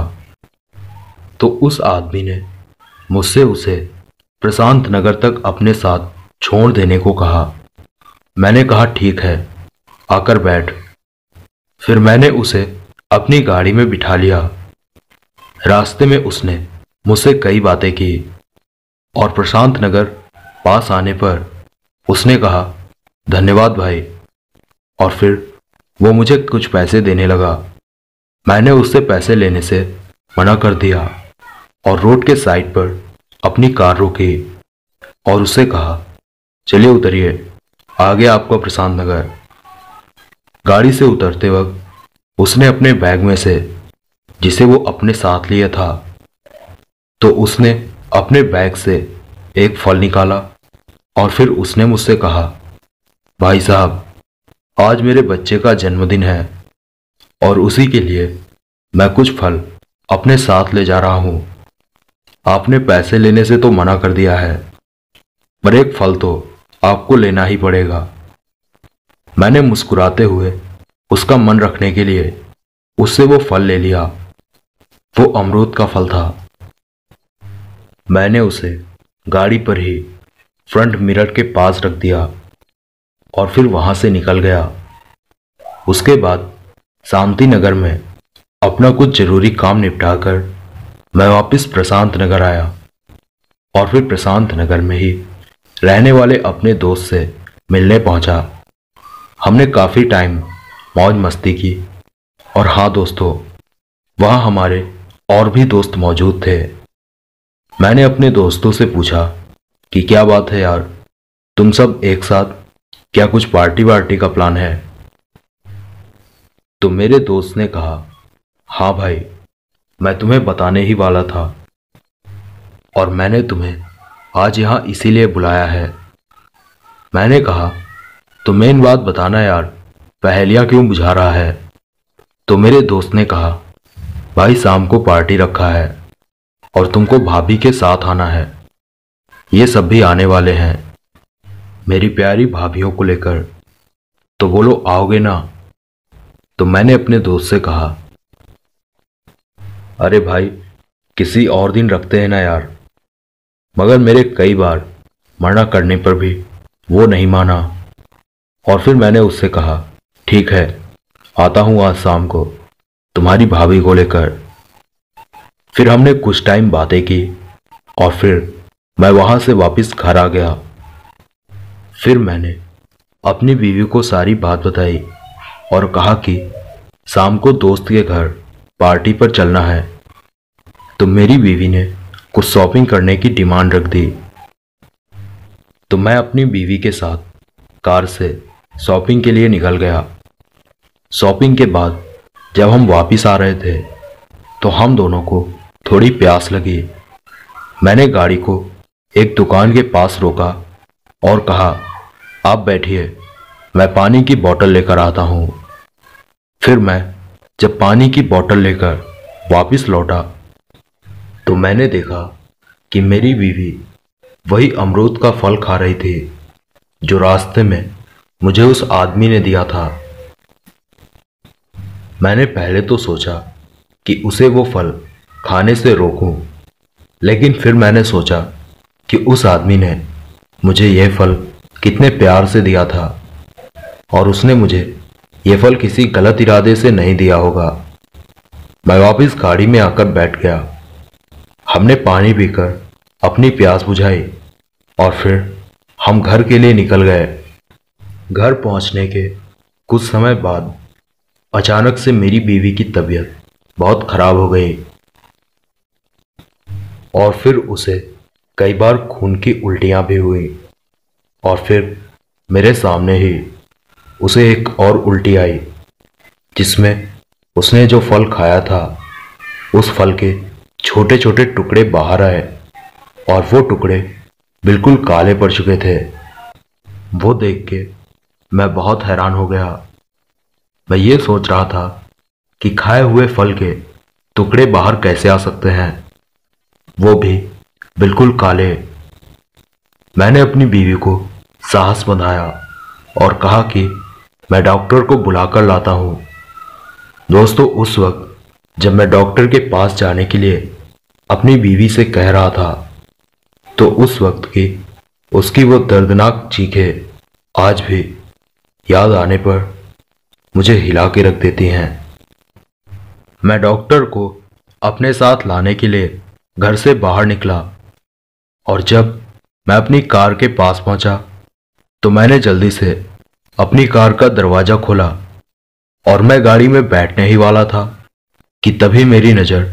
तो उस आदमी ने मुझसे उसे प्रशांत नगर तक अपने साथ छोड़ देने को कहा। मैंने कहा, ठीक है, आकर बैठ। फिर मैंने उसे अपनी गाड़ी में बिठा लिया। रास्ते में उसने मुझसे कई बातें की और प्रशांत नगर पास आने पर उसने कहा, धन्यवाद भाई, और फिर वो मुझे कुछ पैसे देने लगा। मैंने उससे पैसे लेने से मना कर दिया और रोड के साइड पर अपनी कार रोकी और उससे कहा, चलिए उतरिए, आगे आपका प्रशांत नगर। गाड़ी से उतरते वक्त उसने अपने बैग में से, जिसे वो अपने साथ लिया था, तो उसने अपने बैग से एक फल निकाला और फिर उसने मुझसे कहा, भाई साहब, आज मेरे बच्चे का जन्मदिन है और उसी के लिए मैं कुछ फल अपने साथ ले जा रहा हूं। आपने पैसे लेने से तो मना कर दिया है, पर एक फल तो आपको लेना ही पड़ेगा। मैंने मुस्कुराते हुए उसका मन रखने के लिए उससे वो फल ले लिया। वो अमरूद का फल था। मैंने उसे गाड़ी पर ही फ्रंट मिरर के पास रख दिया और फिर वहां से निकल गया। उसके बाद शांति नगर में अपना कुछ जरूरी काम निपटाकर मैं वापस प्रशांत नगर आया और फिर प्रशांत नगर में ही रहने वाले अपने दोस्त से मिलने पहुंचा। हमने काफी टाइम मौज मस्ती की और हाँ दोस्तों, वहाँ हमारे और भी दोस्त मौजूद थे। मैंने अपने दोस्तों से पूछा कि क्या बात है यार, तुम सब एक साथ, क्या कुछ पार्टी वार्टी का प्लान है? तो मेरे दोस्त ने कहा, हाँ भाई, मैं तुम्हें बताने ही वाला था और मैंने तुम्हें आज यहां इसीलिए बुलाया है। मैंने कहा, तो मेन बात बताना यार, पहेलियां क्यों बुझा रहा है? तो मेरे दोस्त ने कहा, भाई शाम को पार्टी रखा है और तुमको भाभी के साथ आना है। ये सब भी आने वाले हैं, मेरी प्यारी भाभियों को लेकर। तो बोलो, आओगे ना? तो मैंने अपने दोस्त से कहा, अरे भाई, किसी और दिन रखते हैं ना यार, मगर मेरे कई बार मना करने पर भी वो नहीं माना और फिर मैंने उससे कहा, ठीक है, आता हूँ आज शाम को तुम्हारी भाभी को लेकर। फिर हमने कुछ टाइम बातें की और फिर मैं वहां से वापस घर आ गया। फिर मैंने अपनी बीवी को सारी बात बताई और कहा कि शाम को दोस्त के घर पार्टी पर चलना है। तो मेरी बीवी ने कुछ शॉपिंग करने की डिमांड रख दी। तो मैं अपनी बीवी के साथ कार से शॉपिंग के लिए निकल गया। शॉपिंग के बाद जब हम वापस आ रहे थे तो हम दोनों को थोड़ी प्यास लगी। मैंने गाड़ी को एक दुकान के पास रोका और कहा, आप बैठिए, मैं पानी की बोतल लेकर आता हूँ। फिर मैं जब पानी की बोतल लेकर वापस लौटा तो मैंने देखा कि मेरी बीवी वही अमरूद का फल खा रही थी जो रास्ते में मुझे उस आदमी ने दिया था। मैंने पहले तो सोचा कि उसे वो फल खाने से रोकूं, लेकिन फिर मैंने सोचा कि उस आदमी ने मुझे यह फल कितने प्यार से दिया था और उसने मुझे यह फल किसी गलत इरादे से नहीं दिया होगा। मैं वापस गाड़ी में आकर बैठ गया। हमने पानी पीकर अपनी प्यास बुझाई और फिर हम घर के लिए निकल गए। घर पहुंचने के कुछ समय बाद अचानक से मेरी बीवी की तबीयत बहुत खराब हो गई और फिर उसे कई बार खून की उल्टियां भी हुई और फिर मेरे सामने ही उसे एक और उल्टी आई जिसमें उसने जो फल खाया था उस फल के छोटे छोटे टुकड़े बाहर आए और वो टुकड़े बिल्कुल काले पड़ चुके थे। वो देख के मैं बहुत हैरान हो गया। मैं ये सोच रहा था कि खाए हुए फल के टुकड़े बाहर कैसे आ सकते हैं, वो भी बिल्कुल काले। मैंने अपनी बीवी को साहस बंधाया और कहा कि मैं डॉक्टर को बुलाकर लाता हूँ। दोस्तों, उस वक्त जब मैं डॉक्टर के पास जाने के लिए अपनी बीवी से कह रहा था तो उस वक्त की उसकी वो दर्दनाक चीखें आज भी याद आने पर मुझे हिला के रख देती हैं। मैं डॉक्टर को अपने साथ लाने के लिए घर से बाहर निकला और जब मैं अपनी कार के पास पहुंचा तो मैंने जल्दी से अपनी कार का दरवाजा खोला और मैं गाड़ी में बैठने ही वाला था कि तभी मेरी नज़र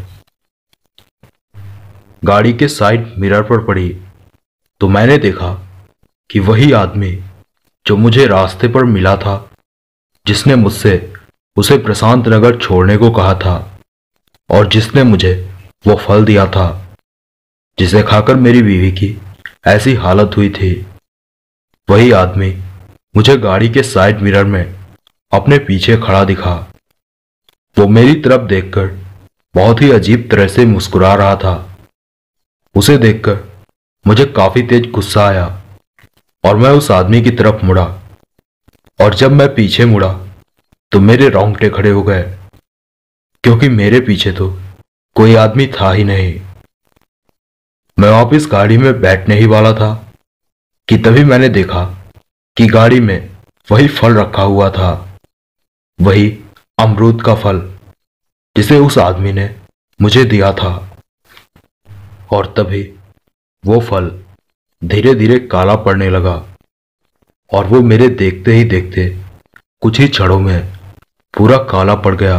गाड़ी के साइड मिरर पर पड़ी। तो मैंने देखा कि वही आदमी जो मुझे रास्ते पर मिला था, जिसने मुझसे उसे प्रशांत नगर छोड़ने को कहा था और जिसने मुझे वो फल दिया था जिसे खाकर मेरी बीवी की ऐसी हालत हुई थी, वही आदमी मुझे गाड़ी के साइड मिरर में अपने पीछे खड़ा दिखा। वो मेरी तरफ देखकर बहुत ही अजीब तरह से मुस्कुरा रहा था। उसे देखकर मुझे काफी तेज गुस्सा आया और मैं उस आदमी की तरफ मुड़ा और जब मैं पीछे मुड़ा तो मेरे रोंगटे खड़े हो गए क्योंकि मेरे पीछे तो कोई आदमी था ही नहीं। मैं वापस गाड़ी में बैठने ही वाला था कि तभी मैंने देखा कि गाड़ी में वही फल रखा हुआ था, वही अमरूद का फल जिसे उस आदमी ने मुझे दिया था। और तभी वो फल धीरे धीरे काला पड़ने लगा और वो मेरे देखते ही देखते कुछ ही क्षणों में पूरा काला पड़ गया।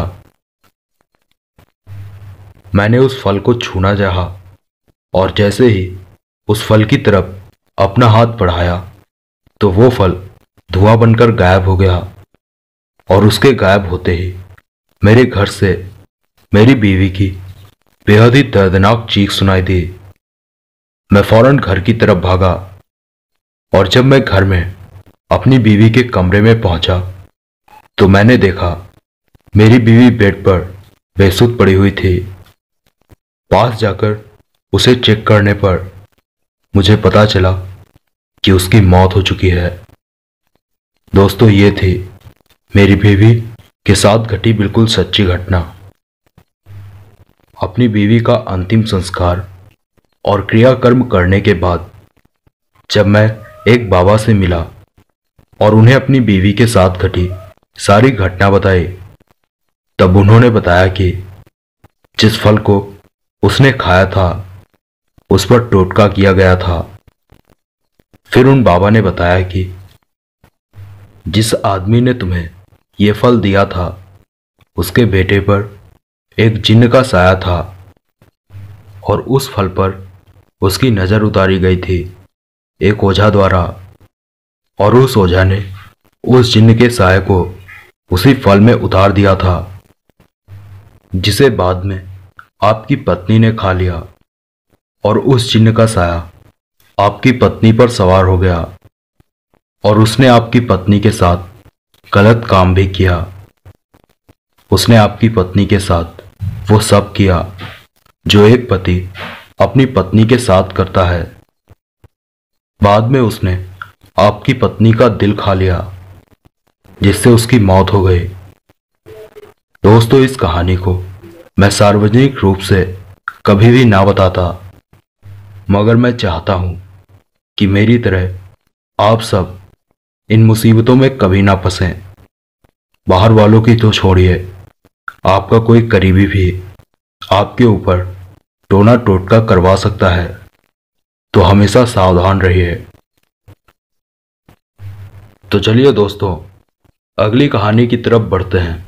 मैंने उस फल को छूना चाहा और जैसे ही उस फल की तरफ अपना हाथ बढ़ाया तो वो फल धुआं बनकर गायब हो गया और उसके गायब होते ही मेरे घर से मेरी बीवी की बेहद ही दर्दनाक चीख सुनाई दी। मैं फौरन घर की तरफ भागा और जब मैं घर में अपनी बीवी के कमरे में पहुंचा तो मैंने देखा मेरी बीवी बेड पर बेसुध पड़ी हुई थी। पास जाकर उसे चेक करने पर मुझे पता चला कि उसकी मौत हो चुकी है। दोस्तों, ये थी मेरी बीवी के साथ घटी बिल्कुल सच्ची घटना। अपनी बीवी का अंतिम संस्कार और क्रियाकर्म करने के बाद जब मैं एक बाबा से मिला और उन्हें अपनी बीवी के साथ घटी सारी घटना बताई, तब उन्होंने बताया कि जिस फल को उसने खाया था उस पर टोटका किया गया था। फिर उन बाबा ने बताया कि जिस आदमी ने तुम्हें ये फल दिया था उसके बेटे पर एक जिन्न का साया था और उस फल पर उसकी नजर उतारी गई थी एक ओझा द्वारा, और उस ओझा ने उस जिन्न के साये को उसी फल में उतार दिया था, जिसे बाद में आपकी पत्नी ने खा लिया और उस जिन्न का साया आपकी पत्नी पर सवार हो गया और उसने आपकी पत्नी के साथ गलत काम भी किया। उसने आपकी पत्नी के साथ वो सब किया जो एक पति अपनी पत्नी के साथ करता है। बाद में उसने आपकी पत्नी का दिल खा लिया, जिससे उसकी मौत हो गई। दोस्तों, इस कहानी को मैं सार्वजनिक रूप से कभी भी ना बताता, मगर मैं चाहता हूं कि मेरी तरह आप सब इन मुसीबतों में कभी ना फंसें। बाहर वालों की तो छोड़िए, आपका कोई करीबी भी आपके ऊपर टोना टोटका करवा सकता है, तो हमेशा सावधान रहिए। तो चलिए दोस्तों, अगली कहानी की तरफ बढ़ते हैं।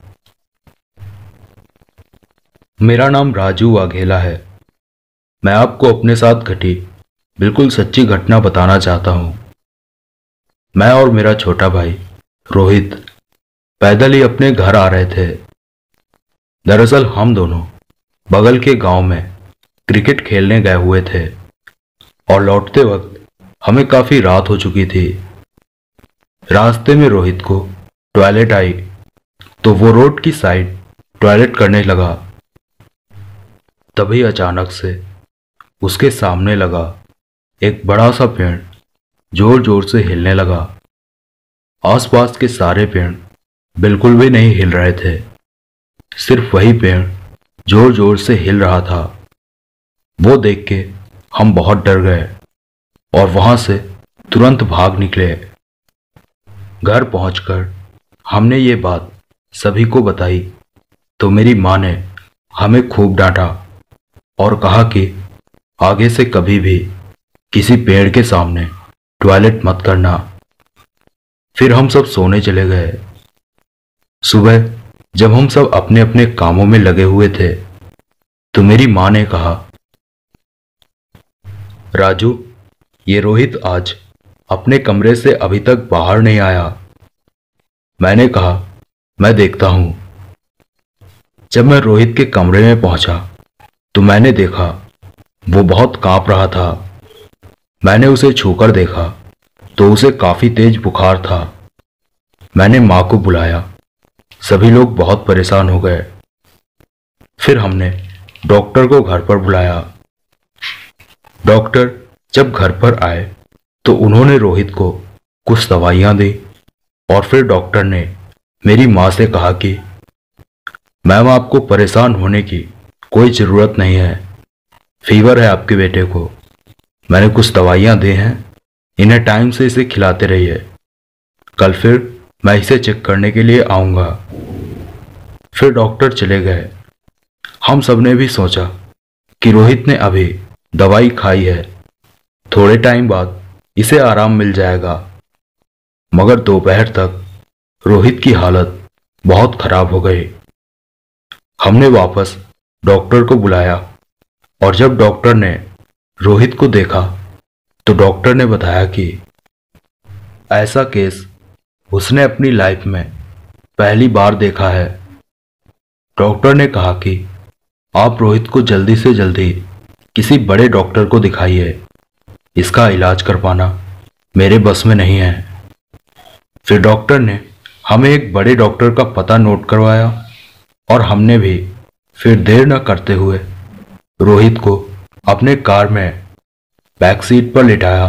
मेरा नाम राजू वाघेला है। मैं आपको अपने साथ घटी बिल्कुल सच्ची घटना बताना चाहता हूं। मैं और मेरा छोटा भाई रोहित पैदल ही अपने घर आ रहे थे। दरअसल हम दोनों बगल के गांव में क्रिकेट खेलने गए हुए थे और लौटते वक्त हमें काफी रात हो चुकी थी। रास्ते में रोहित को टॉयलेट आई तो वो रोड की साइड टॉयलेट करने लगा। तभी अचानक से उसके सामने लगा एक बड़ा सा पेड़ जोर जोर से हिलने लगा। आसपास के सारे पेड़ बिल्कुल भी नहीं हिल रहे थे, सिर्फ वही पेड़ जोर जोर से हिल रहा था। वो देख के हम बहुत डर गए और वहां से तुरंत भाग निकले। घर पहुंचकर हमने ये बात सभी को बताई तो मेरी माँ ने हमें खूब डांटा और कहा कि आगे से कभी भी किसी पेड़ के सामने टॉयलेट मत करना। फिर हम सब सोने चले गए। सुबह जब हम सब अपने अपने कामों में लगे हुए थे तो मेरी माँ ने कहा, राजू, ये रोहित आज अपने कमरे से अभी तक बाहर नहीं आया। मैंने कहा, मैं देखता हूं। जब मैं रोहित के कमरे में पहुंचा तो मैंने देखा वो बहुत कांप रहा था। मैंने उसे छूकर देखा तो उसे काफी तेज बुखार था। मैंने माँ को बुलाया। सभी लोग बहुत परेशान हो गए। फिर हमने डॉक्टर को घर पर बुलाया। डॉक्टर जब घर पर आए तो उन्होंने रोहित को कुछ दवाइयां दी और फिर डॉक्टर ने मेरी माँ से कहा कि मैम, आपको परेशान होने की कोई ज़रूरत नहीं है। फीवर है आपके बेटे को। मैंने कुछ दवाइयां दी हैं, इन्हें टाइम से इसे खिलाते रहिए। कल फिर मैं इसे चेक करने के लिए आऊँगा। फिर डॉक्टर चले गए। हम सब ने भी सोचा कि रोहित ने अभी दवाई खाई है, थोड़े टाइम बाद इसे आराम मिल जाएगा। मगर दोपहर तक रोहित की हालत बहुत खराब हो गई। हमने वापस डॉक्टर को बुलाया और जब डॉक्टर ने रोहित को देखा तो डॉक्टर ने बताया कि ऐसा केस उसने अपनी लाइफ में पहली बार देखा है। डॉक्टर ने कहा कि आप रोहित को जल्दी से जल्दी किसी बड़े डॉक्टर को दिखाइए, इसका इलाज कर पाना मेरे बस में नहीं है। फिर डॉक्टर ने हमें एक बड़े डॉक्टर का पता नोट करवाया और हमने भी फिर देर न करते हुए रोहित को अपने कार में बैक सीट पर लिटाया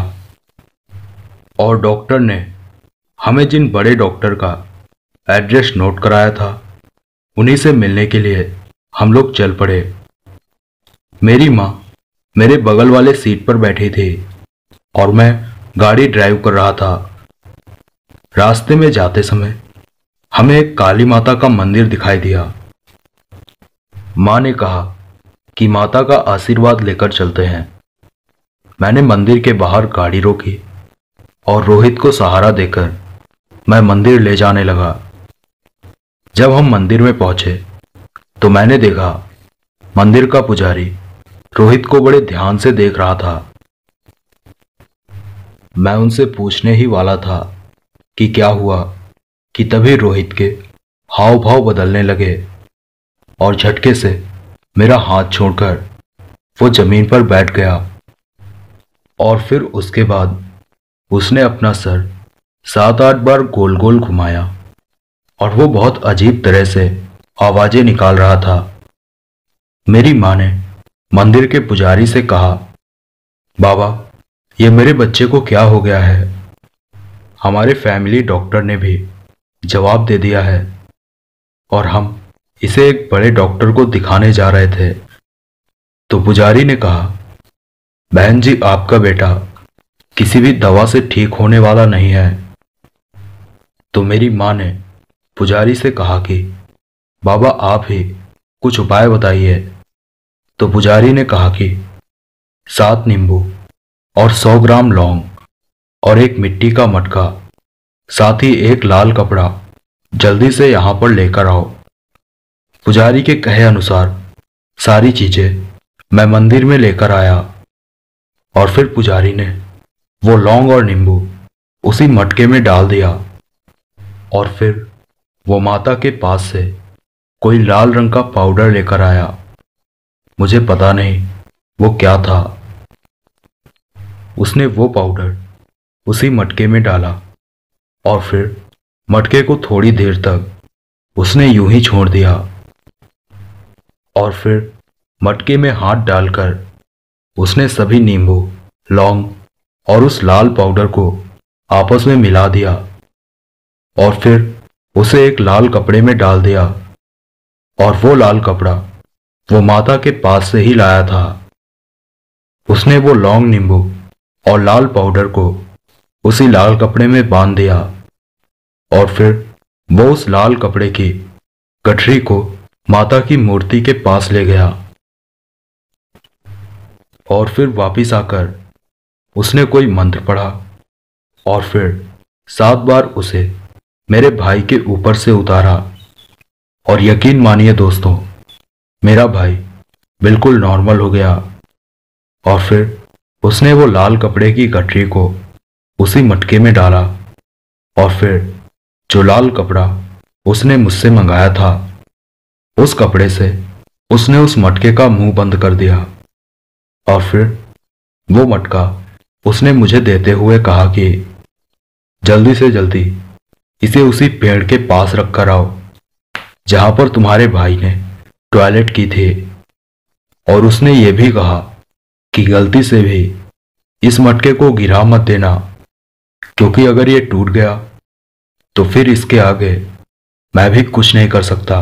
और डॉक्टर ने हमें जिन बड़े डॉक्टर का एड्रेस नोट कराया था उन्हीं से मिलने के लिए हम लोग चल पड़े। मेरी माँ मेरे बगल वाले सीट पर बैठी थी और मैं गाड़ी ड्राइव कर रहा था। रास्ते में जाते समय हमें एक काली माता का मंदिर दिखाई दिया। माँ ने कहा कि माता का आशीर्वाद लेकर चलते हैं। मैंने मंदिर के बाहर गाड़ी रोकी और रोहित को सहारा देकर मैं मंदिर ले जाने लगा। जब हम मंदिर में पहुंचे तो मैंने देखा मंदिर का पुजारी रोहित को बड़े ध्यान से देख रहा था। मैं उनसे पूछने ही वाला था कि क्या हुआ कि तभी रोहित के हाव भाव बदलने लगे और झटके से मेरा हाथ छोड़कर वो जमीन पर बैठ गया। और फिर उसके बाद उसने अपना सर 7-8 बार गोल गोल घुमाया और वो बहुत अजीब तरह से आवाजें निकाल रहा था। मेरी माँ ने मंदिर के पुजारी से कहा, बाबा, ये मेरे बच्चे को क्या हो गया है? हमारे फैमिली डॉक्टर ने भी जवाब दे दिया है और हम इसे एक बड़े डॉक्टर को दिखाने जा रहे थे। तो पुजारी ने कहा, बहन जी, आपका बेटा किसी भी दवा से ठीक होने वाला नहीं है। तो मेरी माँ ने पुजारी से कहा कि बाबा, आप ही कुछ उपाय बताइए। तो पुजारी ने कहा कि 7 नींबू और 100 ग्राम लौंग और एक मिट्टी का मटका, साथ ही एक लाल कपड़ा जल्दी से यहां पर लेकर आओ। पुजारी के कहे अनुसार सारी चीजें मैं मंदिर में लेकर आया और फिर पुजारी ने वो लौंग और नींबू उसी मटके में डाल दिया और फिर वो माता के पास से कोई लाल रंग का पाउडर लेकर आया। मुझे पता नहीं वो क्या था। उसने वो पाउडर उसी मटके में डाला और फिर मटके को थोड़ी देर तक उसने यूं ही छोड़ दिया और फिर मटके में हाथ डालकर उसने सभी नींबू, लौंग और उस लाल पाउडर को आपस में मिला दिया और फिर उसे एक लाल कपड़े में डाल दिया और वो लाल कपड़ा वो माता के पास से ही लाया था। उसने वो लौंग, नींबू और लाल पाउडर को उसी लाल कपड़े में बांध दिया और फिर वो उस लाल कपड़े की गठरी को माता की मूर्ति के पास ले गया और फिर वापिस आकर उसने कोई मंत्र पढ़ा और फिर 7 बार उसे मेरे भाई के ऊपर से उतारा। और यकीन मानिए दोस्तों, मेरा भाई बिल्कुल नॉर्मल हो गया और फिर उसने वो लाल कपड़े की गठरी को उसी मटके में डाला और फिर जो लाल कपड़ा उसने मुझसे मंगाया था उस कपड़े से उसने उस मटके का मुंह बंद कर दिया और फिर वो मटका उसने मुझे देते हुए कहा कि जल्दी से जल्दी इसे उसी पेड़ के पास रख कर आओ जहां पर तुम्हारे भाई ने टॉयलेट की थी। और उसने ये भी कहा कि गलती से भी इस मटके को गिरा मत देना, क्योंकि अगर ये टूट गया तो फिर इसके आगे मैं भी कुछ नहीं कर सकता।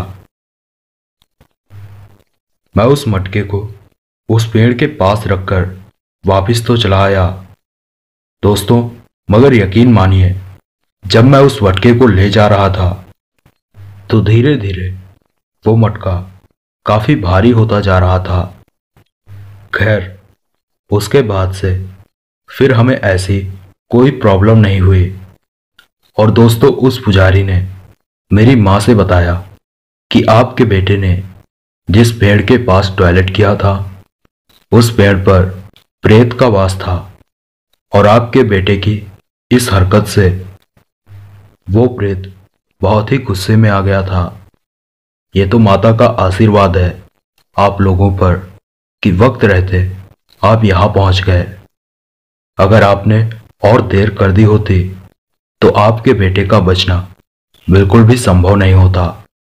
मैं उस मटके को उस पेड़ के पास रखकर वापस तो चला आया दोस्तों, मगर यकीन मानिए, जब मैं उस मटके को ले जा रहा था तो धीरे धीरे वो मटका काफी भारी होता जा रहा था। खैर, उसके बाद से फिर हमें ऐसी कोई प्रॉब्लम नहीं हुई। और दोस्तों, उस पुजारी ने मेरी माँ से बताया कि आपके बेटे ने जिस पेड़ के पास टॉयलेट किया था उस पेड़ पर प्रेत का वास था और आपके बेटे की इस हरकत से वो प्रेत बहुत ही गुस्से में आ गया था। ये तो माता का आशीर्वाद है आप लोगों पर कि वक्त रहते आप यहां पहुंच गए। अगर आपने और देर कर दी होती तो आपके बेटे का बचना बिल्कुल भी संभव नहीं होता।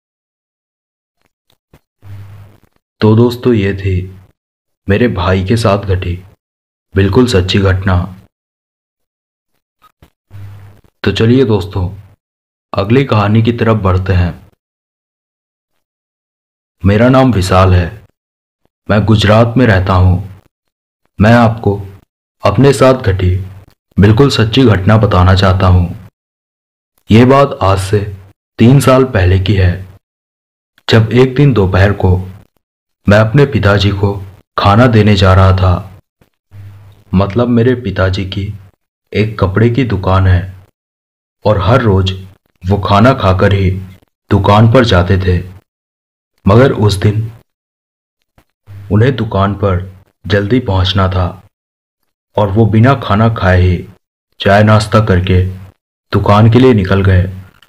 तो दोस्तों, ये थी मेरे भाई के साथ घटी बिल्कुल सच्ची घटना। तो चलिए दोस्तों, अगली कहानी की तरफ बढ़ते हैं। मेरा नाम विशाल है, मैं गुजरात में रहता हूं। मैं आपको अपने साथ घटी बिल्कुल सच्ची घटना बताना चाहता हूँ। ये बात आज से 3 साल पहले की है, जब एक दिन दोपहर को मैं अपने पिताजी को खाना देने जा रहा था। मतलब मेरे पिताजी की एक कपड़े की दुकान है और हर रोज वो खाना खाकर ही दुकान पर जाते थे। मगर उस दिन उन्हें दुकान पर जल्दी पहुंचना था और वो बिना खाना खाए ही चाय नाश्ता करके दुकान के लिए निकल गए।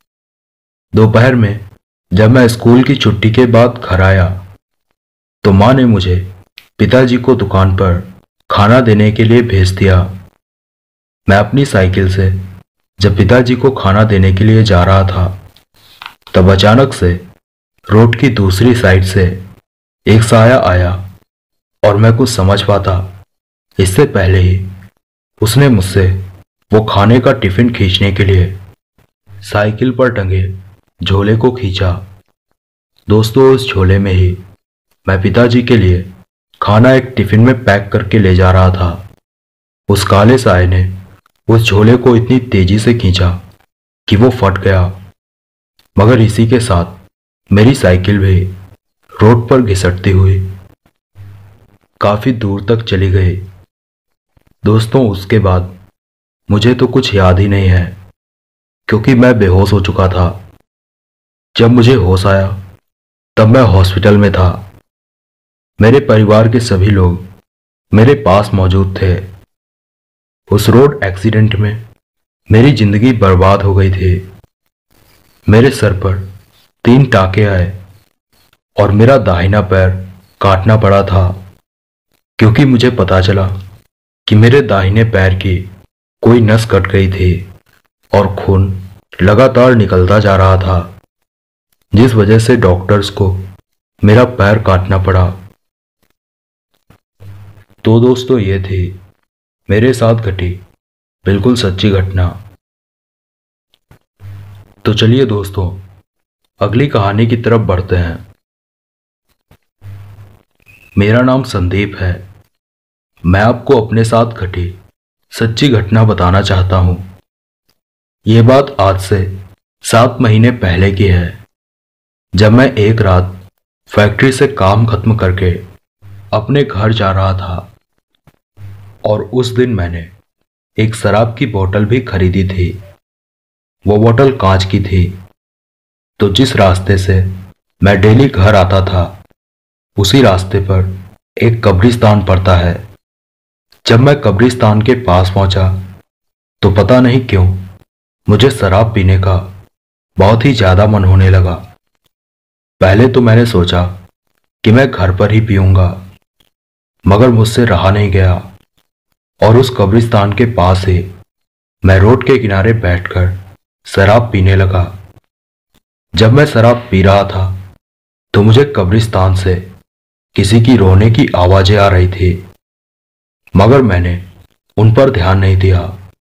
दोपहर में जब मैं स्कूल की छुट्टी के बाद घर आया तो माँ ने मुझे पिताजी को दुकान पर खाना देने के लिए भेज दिया। मैं अपनी साइकिल से जब पिताजी को खाना देने के लिए जा रहा था, तब अचानक से रोड की दूसरी साइड से एक साया आया और मैं कुछ समझ पाता इससे पहले ही उसने मुझसे वो खाने का टिफिन खींचने के लिए साइकिल पर टंगे झोले को खींचा। दोस्तों, उस झोले में ही मैं पिताजी के लिए खाना एक टिफिन में पैक करके ले जा रहा था। उस काले साए ने उस झोले को इतनी तेजी से खींचा कि वो फट गया, मगर इसी के साथ मेरी साइकिल भी रोड पर घिसटती हुई काफी दूर तक चली गई। दोस्तों, उसके बाद मुझे तो कुछ याद ही नहीं है, क्योंकि मैं बेहोश हो चुका था। जब मुझे होश आया तब मैं हॉस्पिटल में था। मेरे परिवार के सभी लोग मेरे पास मौजूद थे। उस रोड एक्सीडेंट में मेरी जिंदगी बर्बाद हो गई थी। मेरे सर पर 3 टाके आए और मेरा दाहिना पैर काटना पड़ा था, क्योंकि मुझे पता चला कि मेरे दाहिने पैर की कोई नस कट गई थी और खून लगातार निकलता जा रहा था, जिस वजह से डॉक्टर्स को मेरा पैर काटना पड़ा। तो दोस्तों, ये थी मेरे साथ घटी बिल्कुल सच्ची घटना। तो चलिए दोस्तों, अगली कहानी की तरफ बढ़ते हैं। मेरा नाम संदीप है। मैं आपको अपने साथ घटी सच्ची घटना बताना चाहता हूं। ये बात आज से 7 महीने पहले की है, जब मैं एक रात फैक्ट्री से काम खत्म करके अपने घर जा रहा था और उस दिन मैंने एक शराब की बोतल भी खरीदी थी। वो बोतल कांच की थी। तो जिस रास्ते से मैं डेली घर आता था, उसी रास्ते पर एक कब्रिस्तान पड़ता है। जब मैं कब्रिस्तान के पास पहुंचा तो पता नहीं क्यों मुझे शराब पीने का बहुत ही ज्यादा मन होने लगा। पहले तो मैंने सोचा कि मैं घर पर ही पीऊंगा, मगर मुझसे रहा नहीं गया और उस कब्रिस्तान के पास ही मैं रोड के किनारे बैठकर शराब पीने लगा। जब मैं शराब पी रहा था तो मुझे कब्रिस्तान से किसी की रोने की आवाजें आ रही थी, मगर मैंने उन पर ध्यान नहीं दिया।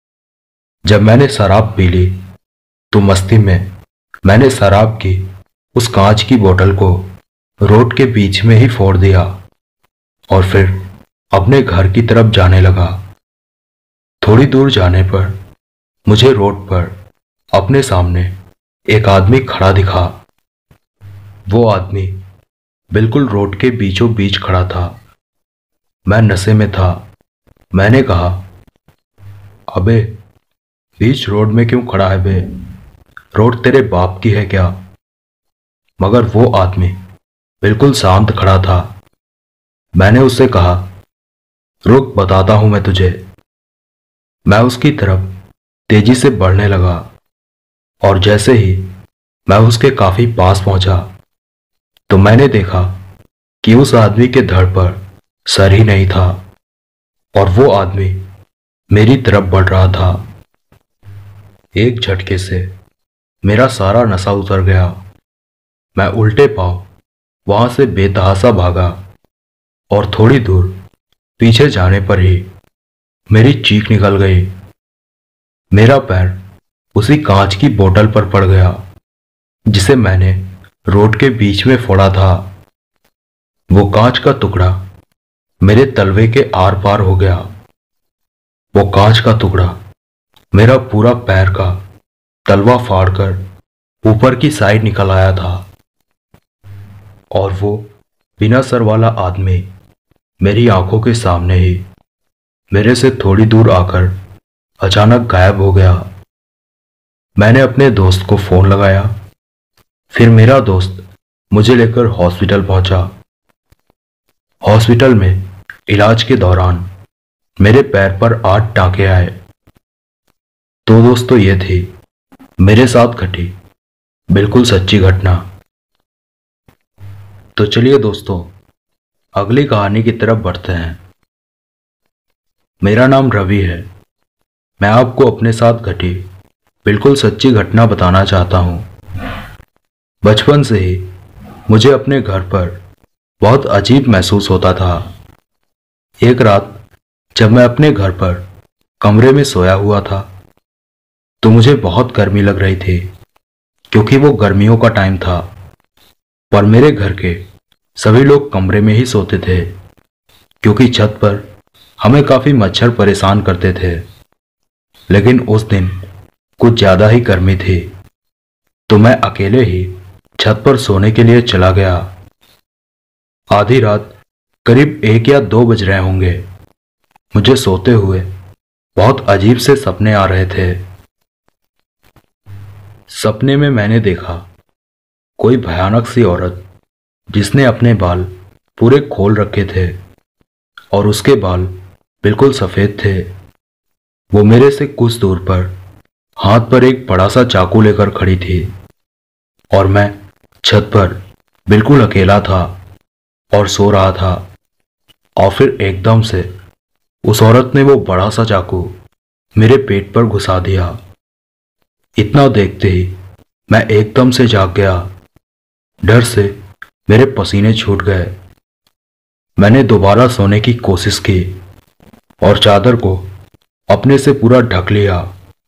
जब मैंने शराब पी ली तो मस्ती में मैंने शराब की उस कांच की बोतल को रोड के बीच में ही फोड़ दिया और फिर अपने घर की तरफ जाने लगा। थोड़ी दूर जाने पर मुझे रोड पर अपने सामने एक आदमी खड़ा दिखा। वो आदमी बिल्कुल रोड के बीचों बीच खड़ा था। मैं नशे में था। मैंने कहा, अबे, बीच रोड में क्यों खड़ा है बे? रोड तेरे बाप की है क्या? मगर वो आदमी बिल्कुल शांत खड़ा था। मैंने उससे कहा, रुक, बताता हूं मैं तुझे। मैं उसकी तरफ तेजी से बढ़ने लगा और जैसे ही मैं उसके काफी पास पहुंचा तो मैंने देखा कि उस आदमी के धड़ पर सर ही नहीं था और वो आदमी मेरी तरफ बढ़ रहा था। एक झटके से मेरा सारा नशा उतर गया। मैं उल्टे पांव वहां से बेतहाशा भागा और थोड़ी दूर पीछे जाने पर ही मेरी चीख निकल गई। मेरा पैर उसी कांच की बोतल पर पड़ गया जिसे मैंने रोड के बीच में फोड़ा था। वो कांच का टुकड़ा मेरे तलवे के आर पार हो गया। वो कांच का टुकड़ा मेरा पूरा पैर का तलवा फाड़कर ऊपर की साइड निकल आया था और वो बिना सर वाला आदमी मेरी आंखों के सामने ही मेरे से थोड़ी दूर आकर अचानक गायब हो गया। मैंने अपने दोस्त को फोन लगाया, फिर मेरा दोस्त मुझे लेकर हॉस्पिटल पहुंचा। हॉस्पिटल में इलाज के दौरान मेरे पैर पर 8 टांके आए। तो दोस्तों ये थी मेरे साथ घटी बिल्कुल सच्ची घटना। तो चलिए दोस्तों अगली कहानी की तरफ बढ़ते हैं। मेरा नाम रवि है। मैं आपको अपने साथ घटी बिल्कुल सच्ची घटना बताना चाहता हूं। बचपन से ही मुझे अपने घर पर बहुत अजीब महसूस होता था। एक रात जब मैं अपने घर पर कमरे में सोया हुआ था तो मुझे बहुत गर्मी लग रही थी, क्योंकि वो गर्मियों का टाइम था। पर मेरे घर के सभी लोग कमरे में ही सोते थे, क्योंकि छत पर हमें काफी मच्छर परेशान करते थे। लेकिन उस दिन कुछ ज्यादा ही गर्मी थी, तो मैं अकेले ही छत पर सोने के लिए चला गया। आधी रात करीब 1 या 2 बज रहे होंगे। मुझे सोते हुए बहुत अजीब से सपने आ रहे थे। सपने में मैंने देखा कोई भयानक सी औरत जिसने अपने बाल पूरे खोल रखे थे और उसके बाल बिल्कुल सफेद थे। वो मेरे से कुछ दूर पर हाथ पर एक बड़ा सा चाकू लेकर खड़ी थी और मैं छत पर बिल्कुल अकेला था और सो रहा था। और फिर एकदम से उस औरत ने वो बड़ा सा चाकू मेरे पेट पर घुसा दिया। इतना देखते ही मैं एकदम से जाग गया। डर से मेरे पसीने छूट गए। मैंने दोबारा सोने की कोशिश की और चादर को अपने से पूरा ढक लिया,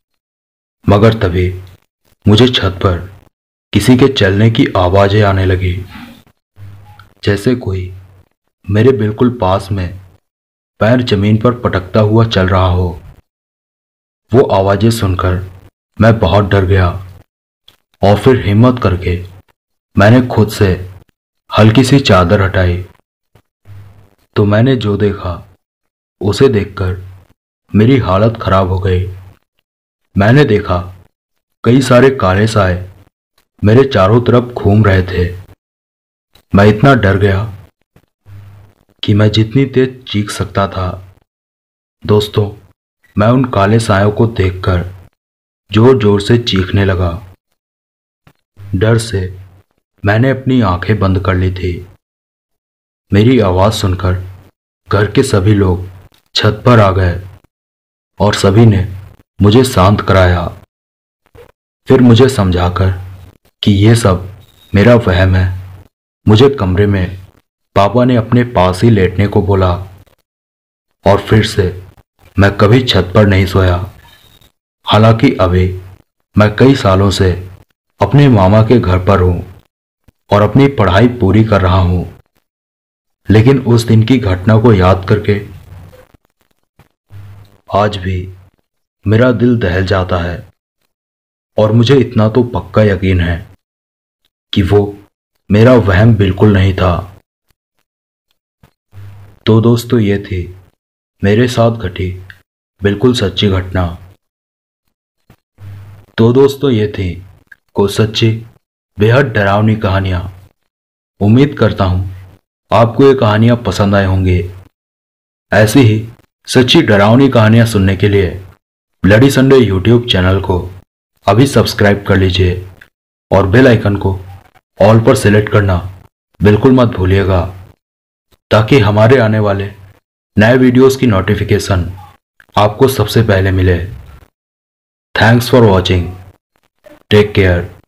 मगर तभी मुझे छत पर किसी के चलने की आवाजें आने लगी, जैसे कोई मेरे बिल्कुल पास में पैर जमीन पर पटकता हुआ चल रहा हो। वो आवाजें सुनकर मैं बहुत डर गया और फिर हिम्मत करके मैंने खुद से हल्की सी चादर हटाई। तो मैंने जो देखा उसे देखकर मेरी हालत खराब हो गई। मैंने देखा कई सारे काले साए मेरे चारों तरफ घूम रहे थे। मैं इतना डर गया कि मैं जितनी तेज चीख सकता था। दोस्तों, मैं उन काले सायों को देखकर जोर जोर से चीखने लगा। डर से मैंने अपनी आंखें बंद कर ली थी। मेरी आवाज सुनकर घर के सभी लोग छत पर आ गए और सभी ने मुझे शांत कराया। फिर मुझे समझाकर कि ये सब मेरा वहम है, मुझे कमरे में पापा ने अपने पास ही लेटने को बोला। और फिर से मैं कभी छत पर नहीं सोया। हालांकि अभी मैं कई सालों से अपने मामा के घर पर हूं और अपनी पढ़ाई पूरी कर रहा हूं, लेकिन उस दिन की घटना को याद करके आज भी मेरा दिल दहल जाता है। और मुझे इतना तो पक्का यकीन है कि वो मेरा वहम बिल्कुल नहीं था। तो दोस्तों ये थी मेरे साथ घटी बिल्कुल सच्ची घटना। तो दोस्तों ये थी कुछ सच्ची बेहद डरावनी कहानियां। उम्मीद करता हूं आपको ये कहानियां पसंद आए होंगी। ऐसी ही सच्ची डरावनी कहानियां सुनने के लिए ब्लडी संडे यूट्यूब चैनल को अभी सब्सक्राइब कर लीजिए और बेल आइकन को ऑल पर सेलेक्ट करना बिल्कुल मत भूलिएगा, ताकि हमारे आने वाले नए वीडियोस की नोटिफिकेशन आपको सबसे पहले मिले। Thanks for watching. Take care.